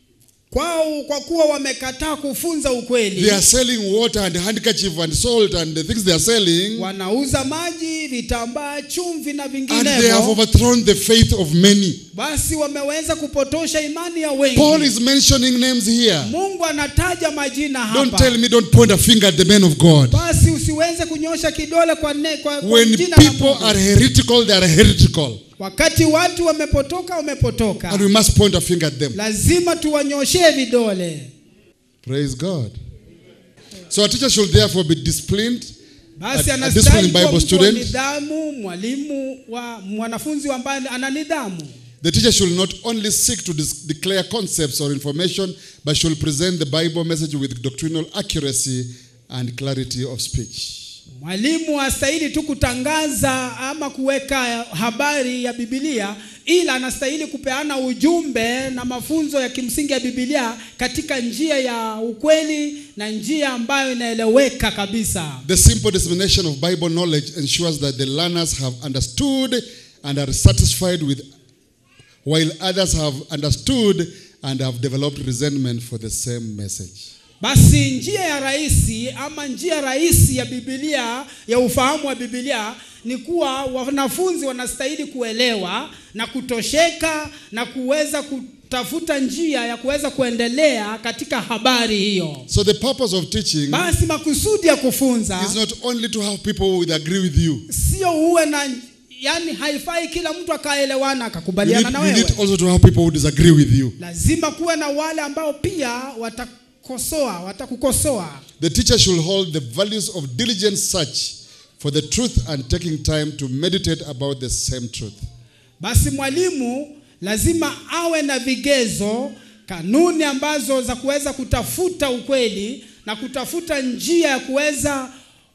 kwa kuwa wamekataa kufunza ukweli. They are selling water and handkerchief and salt and the things they are selling, Wanauza maji, vitambaa, chumvi na and they have vinginevyo. overthrown the faith of many. Basi wameweza kupotosha imani ya wengi. Paul is mentioning names here. Mungu anataja majina hapa. Don't tell me, don't point a finger at the men of God. Basi usiweze kunyosha kidole kwa When jina la people Mungu. are heretical, they are heretical. Wakati watu wamepotoka. And we must point a finger at them. Lazima tuwanyoshee vidole. Praise God. So a teacher should therefore be disciplined. Basi A anastahili disciplined kuwa Bible mtu wa student. nidhamu, mwanafunzi ambaye ana nidhamu. The teacher should not only seek to declare concepts or information, but should present the Bible message with doctrinal accuracy and clarity of speech. Mwalimu hastahili tu kutangaza ama kuweka habari ya Biblia, ila anastahili kupeana ujumbe na mafunzo ya kimsingi ya Biblia katika njia ya ukweli na njia ambayo inaeleweka kabisa. The simple dissemination of Bible knowledge ensures that the learners have understood and are satisfied with, while others have understood and have developed resentment for the same message. Basi njia rahisi ya Biblia, ya ufahamu wa Biblia, ni kuwa wanafunzi wanastahili kuelewa na kutosheka na kuweza kutafuta njia ya kuweza kuendelea katika habari hiyo. So the purpose of teaching Basi makusudi ya kufunza is not only to have people who will agree with you. sio uwe na, yani haifai kila mtu akaelewana akakubaliana na You wewe. need also to have people who disagree with you. Lazima kuwe na wale ambao pia watakukosoa. The teacher should hold the values of diligent search for the truth and taking time to meditate about the same truth. Basi mwalimu lazima awe na vigezo, kanuni ambazo za kuweza kutafuta ukweli na kutafuta njia ya kuweza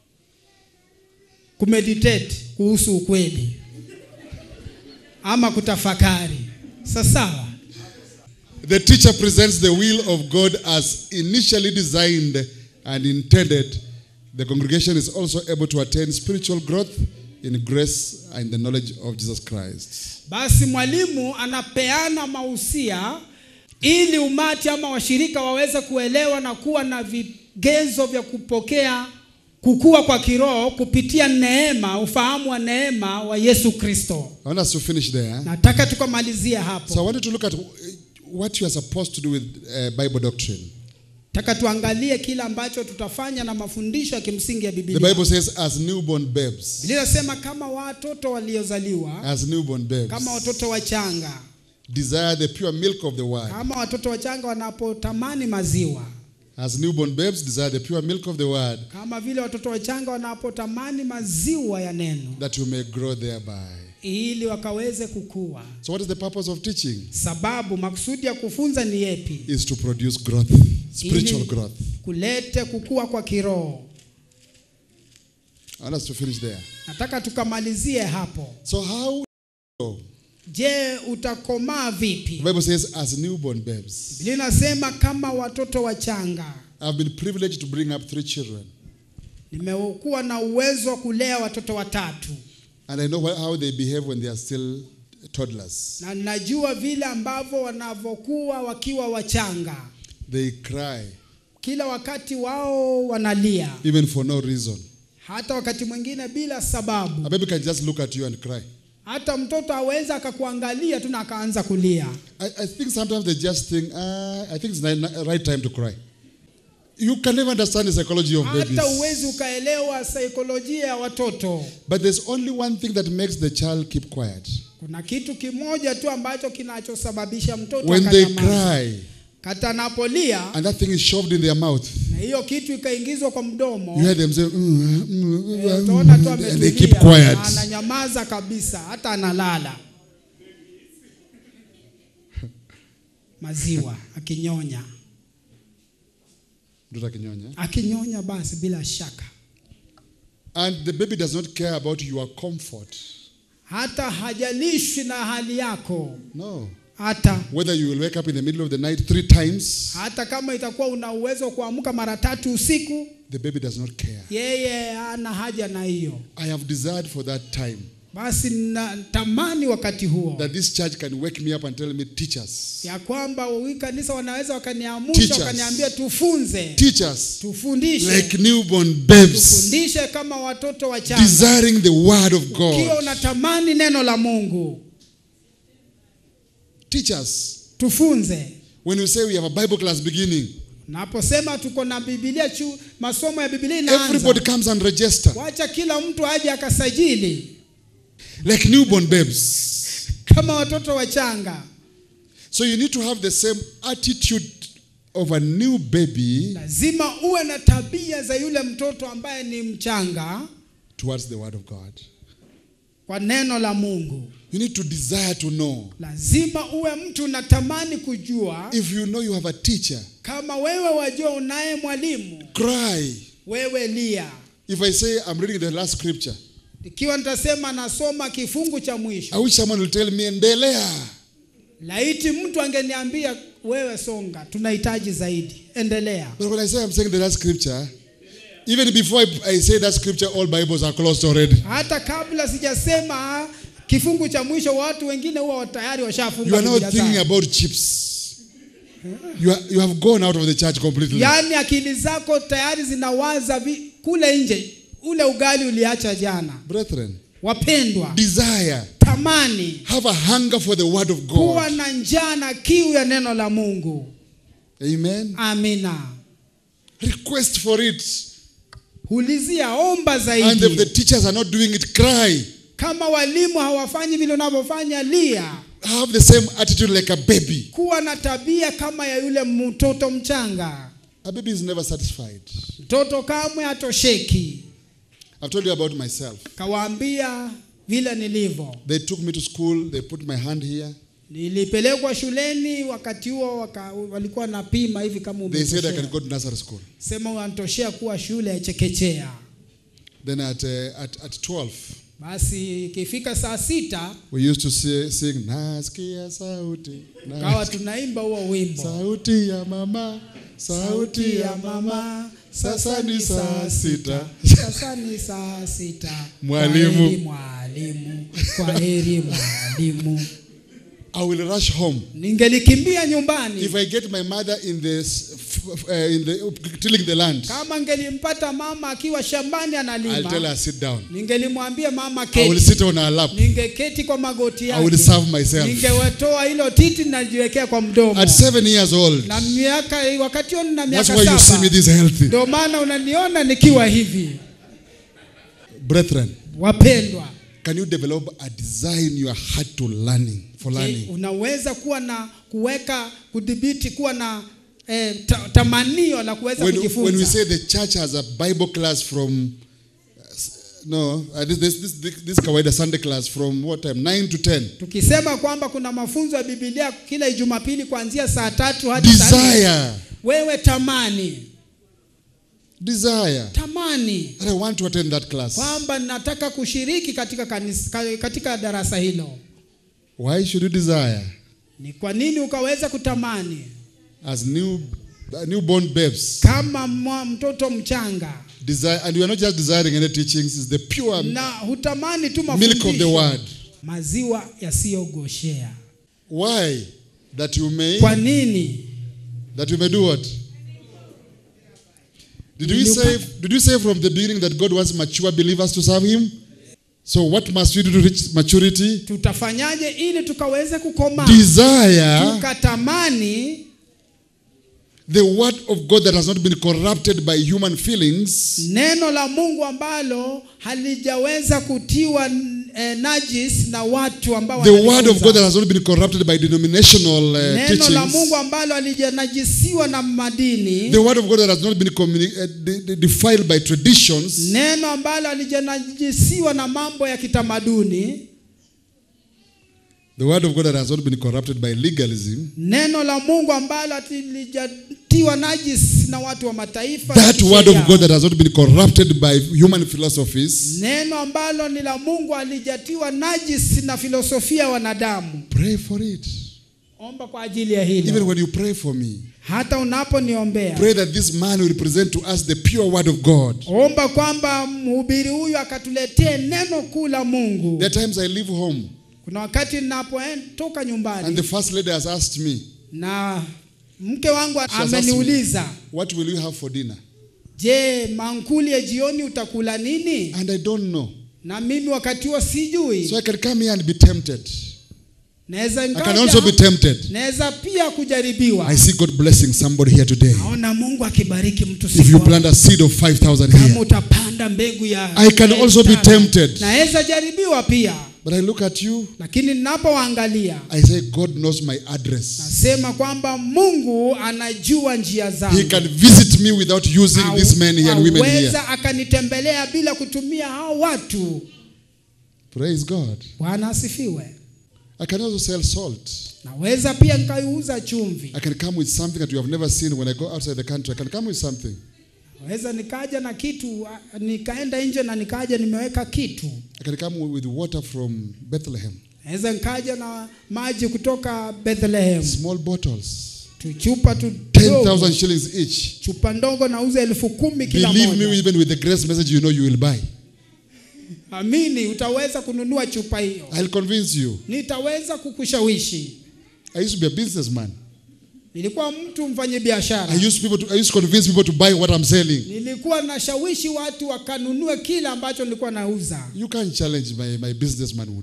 kumeditate kuhusu ukweli ama kutafakari. Sawa. The teacher presents the will of God as initially designed and intended. The congregation is also able to attain spiritual growth in grace and the knowledge of Jesus Christ. Basi mwalimu anapeana mahusia ili umati ama washirika waweze kuelewa na kuwa na vigezo vya kupokea kukua kwa kiroho kupitia neema, ufahamu wa neema wa Yesu Kristo. I want us to finish there. Nataka tukamalizia hapo. So I want you to look at what you are supposed to do with Bible doctrine. Nataka tuangalie kila ambacho tutafanya na mafundisho ya kimsingi ya Biblia. The Bible says as newborn babes. Biblia inasema kama watoto waliozaliwa, As newborn babes. kama watoto wachanga, Desire the pure milk of the word. kama watoto wachanga wanapotamani maziwa. As newborn babes desire the pure milk of the word, Kama vile watoto wachanga wanapotamani maziwa ya neno, that you may grow thereby. ili wakaweze kukua. So what is the purpose of teaching? Sababu makusudi ya kufunza ni yepi? Is to produce growth, spiritual growth. kulete kukua kwa kiroho. I want us to finish there. Nataka tukamalizie hapo. So how? Je, utakomaa vipi? The Bible says, as newborn babes. Biblia inasema kama watoto wachanga. I've been privileged to bring up 3 children. Nimekuwa na uwezo wa kulea watoto 3. And I know how they behave when they are still toddlers. Na najua vile ambavyo wanavyokuwa wakiwa wachanga. They cry. Kila wakati wao wanalia. Even for no reason. Hata wakati mwingine bila sababu. A baby can just look at you and cry. Hata mtoto aweza akakuangalia tu na akaanza kulia. I think sometimes they just think, I think it's the right time to cry. You can never understand the psychology of babies. Hata uwezi ukaelewa saikolojia ya watoto. But there's only one thing that makes the child keep quiet. Kuna kitu kimoja tu ambacho kinachosababisha mtoto When they cry, kata napolia, and that thing is shoved in their mouth, na hiyo kitu ikaingizwa kwa mdomo, you hear them say, and they keep quiet. Ananyamaza kabisa, hata analala. Maziwa akinyonya. Akinyonya basi bila shaka. And the baby does not care about your comfort. Hata hajalishwi na hali yako. No. Hata whether you will wake up in the middle of the night 3 times, hata kama itakuwa una uwezo kuamka mara 3 usiku, the baby does not care. Yeye hana haja na hiyo. I have desired for that time. Basi natamani wakati huo, that this church can wake me up and tell me, teach us. Ya kwamba kanisa wanaweza wakaniamsha wakaniambia tufunze. Teach us. Tufundishe. Like newborn babes. Tufundishe kama watoto wachanga. Desiring the word of God. Ukiwa unatamani neno la Mungu. Teach us. Tufunze. When you say we have a Bible class beginning, naposema tuko na Biblia masomo ya Biblia inaanza, everybody comes and register. Wacha kila mtu aje akasajili. Like newborn babes. Kama watoto wachanga. So you need to have the same attitude of a new baby. Lazima uwe na tabia za yule mtoto ambaye ni mchanga towards the word of God. Kwa neno la Mungu. You need to desire to know. Lazima uwe mtu unatamani kujua. If you know you have a teacher, kama wewe wajua unaye mwalimu, cry. Wewe lia. If I say I'm reading the last scripture, ikiwa nitasema nasoma kifungu cha mwisho, I wish someone will tell me endelea. Laiti mtu angeniambia wewe songa, tunahitaji zaidi, endelea. But when I say I'm saying the last scripture, even before I say that scripture, all Bibles are closed already. Hata kabla sijasema kifungu cha mwisho, watu wengine huwa tayari washafunga. You are not thinking about chips. You have gone out of the church completely. Yani akili zako tayari zinawaza kule nje, ule ugali uliacha jana. Brethren, wapendwa, desire, tamani, have a hunger for the word of God. Kuwa na njaa na kiu ya neno la Mungu. Amen. Amina. Request for it. Ulizia, omba zaidi. And if the teachers are not doing it, cry. Kama walimu hawafanyi vile unavyofanya, lia. Have the same attitude like a baby. Kuwa na tabia kama ya yule mtoto mchanga. A baby is never satisfied. Mtoto kamwe hatosheki. I've told you about myself. Kawaambia vile nilivyo. They took me to school, they put my hand here. Nilipelekwa shuleni, wakati huo walikuwa napima hivi kama umetoshea. They said I can go to nursery school. Sema unatoshea kuwa shule ya chekechea. Then at 12, basi ikifika saa 6, we used to sing nasikia sauti. Kawa tunaimba huo wimbo. Sauti ya mama, sauti ya mama, sasa ni saa 6. Sasa ni saa 6. Mwalimu, kwaheri mwalimu. I will rush home. Ningelikimbia nyumbani. If I get my mother in the tilling the land, kama ngelimpata mama akiwa shambani analima, I'll tell her sit down. Ningelimwambia mama keti. I will sit on her lap. Ningeketi kwa magoti yake. I will serve myself. Ningewatoa hilo titi na jiwekea kwa mdomo. At 7 years old. Na wakati huo nina miaka 7. That's why you see me this healthy. Ndio maana unaniona nikiwa hivi. Brethren, wapendwa, can you develop a desire in your heart to learning, for learning? Unaweza kuwa na kudhibiti kuwa na tamanio la kuweza kujifunza. When we say the church has a Bible class from this kawaida Sunday class from what time? 9 to 10. Tukisema kwamba kuna mafunzo ya Biblia kila Jumapili kuanzia saa 3 hadi saa 4. Desire. Wewe tamani. Desire. Tamani And I want to attend that class. kwamba nataka kushiriki katika darasa hilo. Why should you desire? Ni kwa nini ukaweza kutamani? As newborn babes. Kama mtoto mchanga. Desire, and you are not just desiring any teachings, it's the pure Na hutamani tu milk of the word. Maziwa yasiyogoshea. Why? That you may. Kwa nini? That you may do what? Did you say from the beginning that God wants mature believers to serve him? So what must we do to reach maturity? Tutafanyaje ili tukaweze kukomaa? Desire. Tukatamani the word of God that has not been corrupted by human feelings. Neno la Mungu ambalo halijaweza kutiwa najis na watu ambao the word of God that has not been corrupted by denominational teachings. Neno la Mungu ambalo halijanajisiwa na madini. The word of God that has not been defiled by traditions. Neno ambalo halijanajisiwa na mambo ya kitamaduni. The word of God that has not been corrupted by legalism. Neno la Mungu ambalo halijatiwa najis na watu wa mataifa. That word of God that has not been corrupted by human philosophies. Neno ambalo ni la Mungu halijatiwa najis na filosofia ya wanadamu. Pray for it. Omba kwa ajili ya hilo. Even when you pray for me. Hata unaponiombea. Pray that this man will present to us the pure word of God. Omba kwamba mhubiri huyu akatuletee neno kuu la Mungu. There are times I leave home. Kuna wakati ninapotoka nyumbani. And the first lady has asked me. Na mke wangu ameniuliza. What will you have for dinner? Je, mankuli ya jioni utakula nini? And I don't know. Na mimi wakati huo sijui. So I can come here and be tempted. I can also be tempted. Naweza pia kujaribiwa. I see God blessing somebody here today. Naona Mungu akibariki mtu siku. If you plant a seed of 5,000 here. Kama utapanda mbegu ya I can also be tempted. Naweza jaribiwa pia. But I look at you. Lakini ninapoangalia. I say God knows my address. Nasema kwamba Mungu anajua njia zangu. He can visit me without using these men here and women here. Aweza akanitembelea bila kutumia hao watu. Praise God. Bwana asifiwe. I can also sell salt. Naweza pia nikauza chumvi. I can come with something that you have never seen when I go outside the country. I can come with something. Naweza nikaja na kitu, nikaenda nje na nikaja nimeweka kitu. I can come with water from Bethlehem. Naweza nikaja na maji kutoka Bethlehem. Small bottles. Chupa tu 10,000 shillings each. Chupa ndogo nauza 10,000 kila moja. Believe me, even with the grace message, you know you will buy. Amini, utaweza kununua chupa hiyo. I'll convince you. Nitaweza kukushawishi. I used to be a businessman. Nilikuwa mtu mfanyabiashara. I used to convince people to buy what I'm selling. Nilikuwa nashawishi watu wakanunue kile ambacho nilikuwa nauza. You can't challenge my businessmanhood.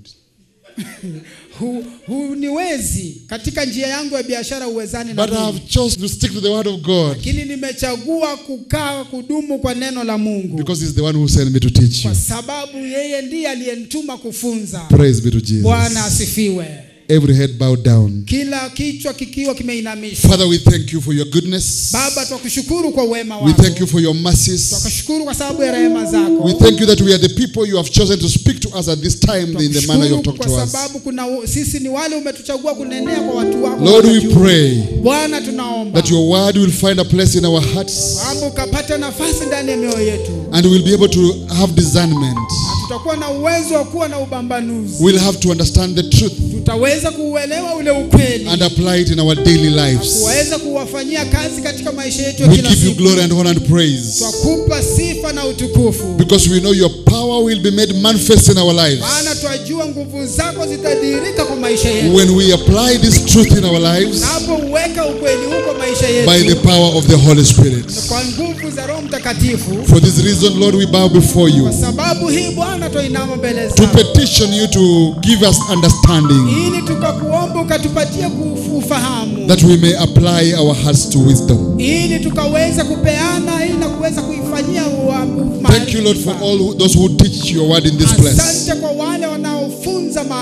Niwezi katika njia yangu ya biashara uwezani na mimi. But I have chosen to stick to the word of God. Lakini nimechagua kukaa kudumu kwa neno la Mungu. Because he's the one who sent me to teach you. Kwa sababu yeye ndiye aliyenituma kufunza. Praise be to Jesus. Bwana asifiwe. Every head bowed down. Kila kichwa kikiwa kimeinamishwa. Father, we thank you for your goodness. Baba, tukushukuru kwa wema wako. We thank you for your mercies. Tukushukuru kwa sababu ya rehema zako. We thank you that we are the people you have chosen to speak to us at this time in the manner you have talked to us. Kwa sababu sisi ni wale umetuchagua kunenea kwa watu wako. Lord, we pray. Bwana, tunaomba that your word will find a place in our hearts. Kwamba ukapata nafasi ndani ya mioyo yetu. And we'll be able to have discernment. Tutakuwa na uwezo wa kuwa na ubambanuzi. We'll have to understand the truth. Tutaweza kuuelewa ule ukweli. And apply it in our daily lives. Kuweza kuwafanyia kazi katika maisha yetu ya kila siku. We give you glory and honor and praise. Twakupa sifa na utukufu. Because we know your power will be made manifest in our lives. Maana twajua nguvu zako zitadhihirika kwa maisha yetu. When we apply this truth in our lives. Tunapoweka ukweli huu kwa maisha yetu. By the power of the Holy Spirit. Kwa nguvu za Roho Mtakatifu. For this reason, Lord, we bow before you. Kwa sababu hii Bwana tuinama mbele zako. To petition you to give us understanding. Ili tukakuomba ukatupatie ufahamu. That we may apply our hearts to wisdom. Ili tukaweza kupeana ili na kuweza kuifanyia Thank you, Lord, for all those who teach your word in this place. Asante kwa wale wanaofunza mahali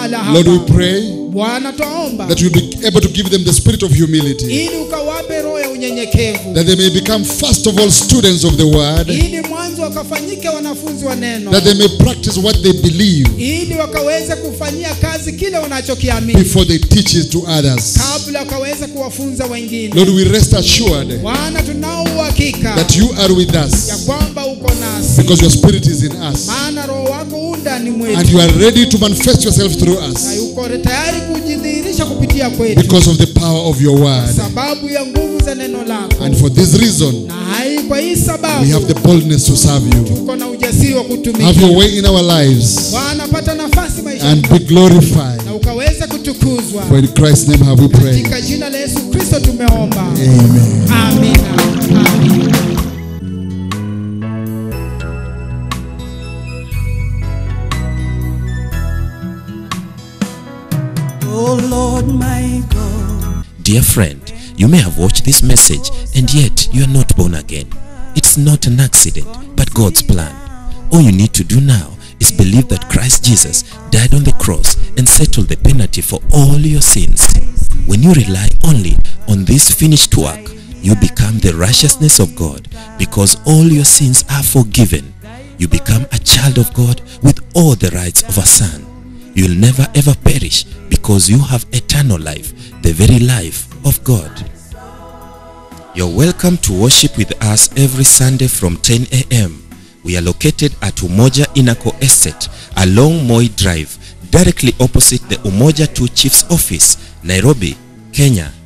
mahala Lord, we hapa. pray Bwana twaomba that you be able to give them the spirit of humility, ili ukawape roho ya unyenyekevu, that they may become first of all students of the word, ili mwanzo wakafanyike wanafunzi wa neno, that they may practice what they believe ili wakaweze kufanyia kazi kile wanachokiamini before they teach it to others. kabla wakaweze kuwafunza wengine. Lord, we rest assured Bwana tunao uhakika that you are with ya us kwamba uko nasi, because your spirit is in us, maana roho wako undani and mwetu you are ready to manifest yourself through na us uko tayari kujidhihirisha kupitia kwetu because of the power of your word. sababu ya nguvu za neno lako. And for this reason, Na kwa hii we sababu have the boldness to serve you. tuko na ujasiri wa Have kutumika. your way in our lives Bwana, pata nafasi maisha and be glorified. na ukaweza kutukuzwa. For in Christ's name have we prayed. Katika jina la Yesu Kristo tumeomba. Amen. Amina. Amina. Oh Lord my God. Dear friend, you may have watched this message and yet you are not born again. It's not an accident, but God's plan. All you need to do now is believe that Christ Jesus died on the cross and settled the penalty for all your sins. When you rely only on this finished work, you become the righteousness of God because all your sins are forgiven. You become a child of God with all the rights of a son. You'll never ever perish because you have eternal life, the very life of God. You're welcome to worship with us every Sunday from 10 a.m. We are located at Umoja Inako Estate along Moi Drive, directly opposite the Umoja 2 Chief's office, Nairobi, Kenya.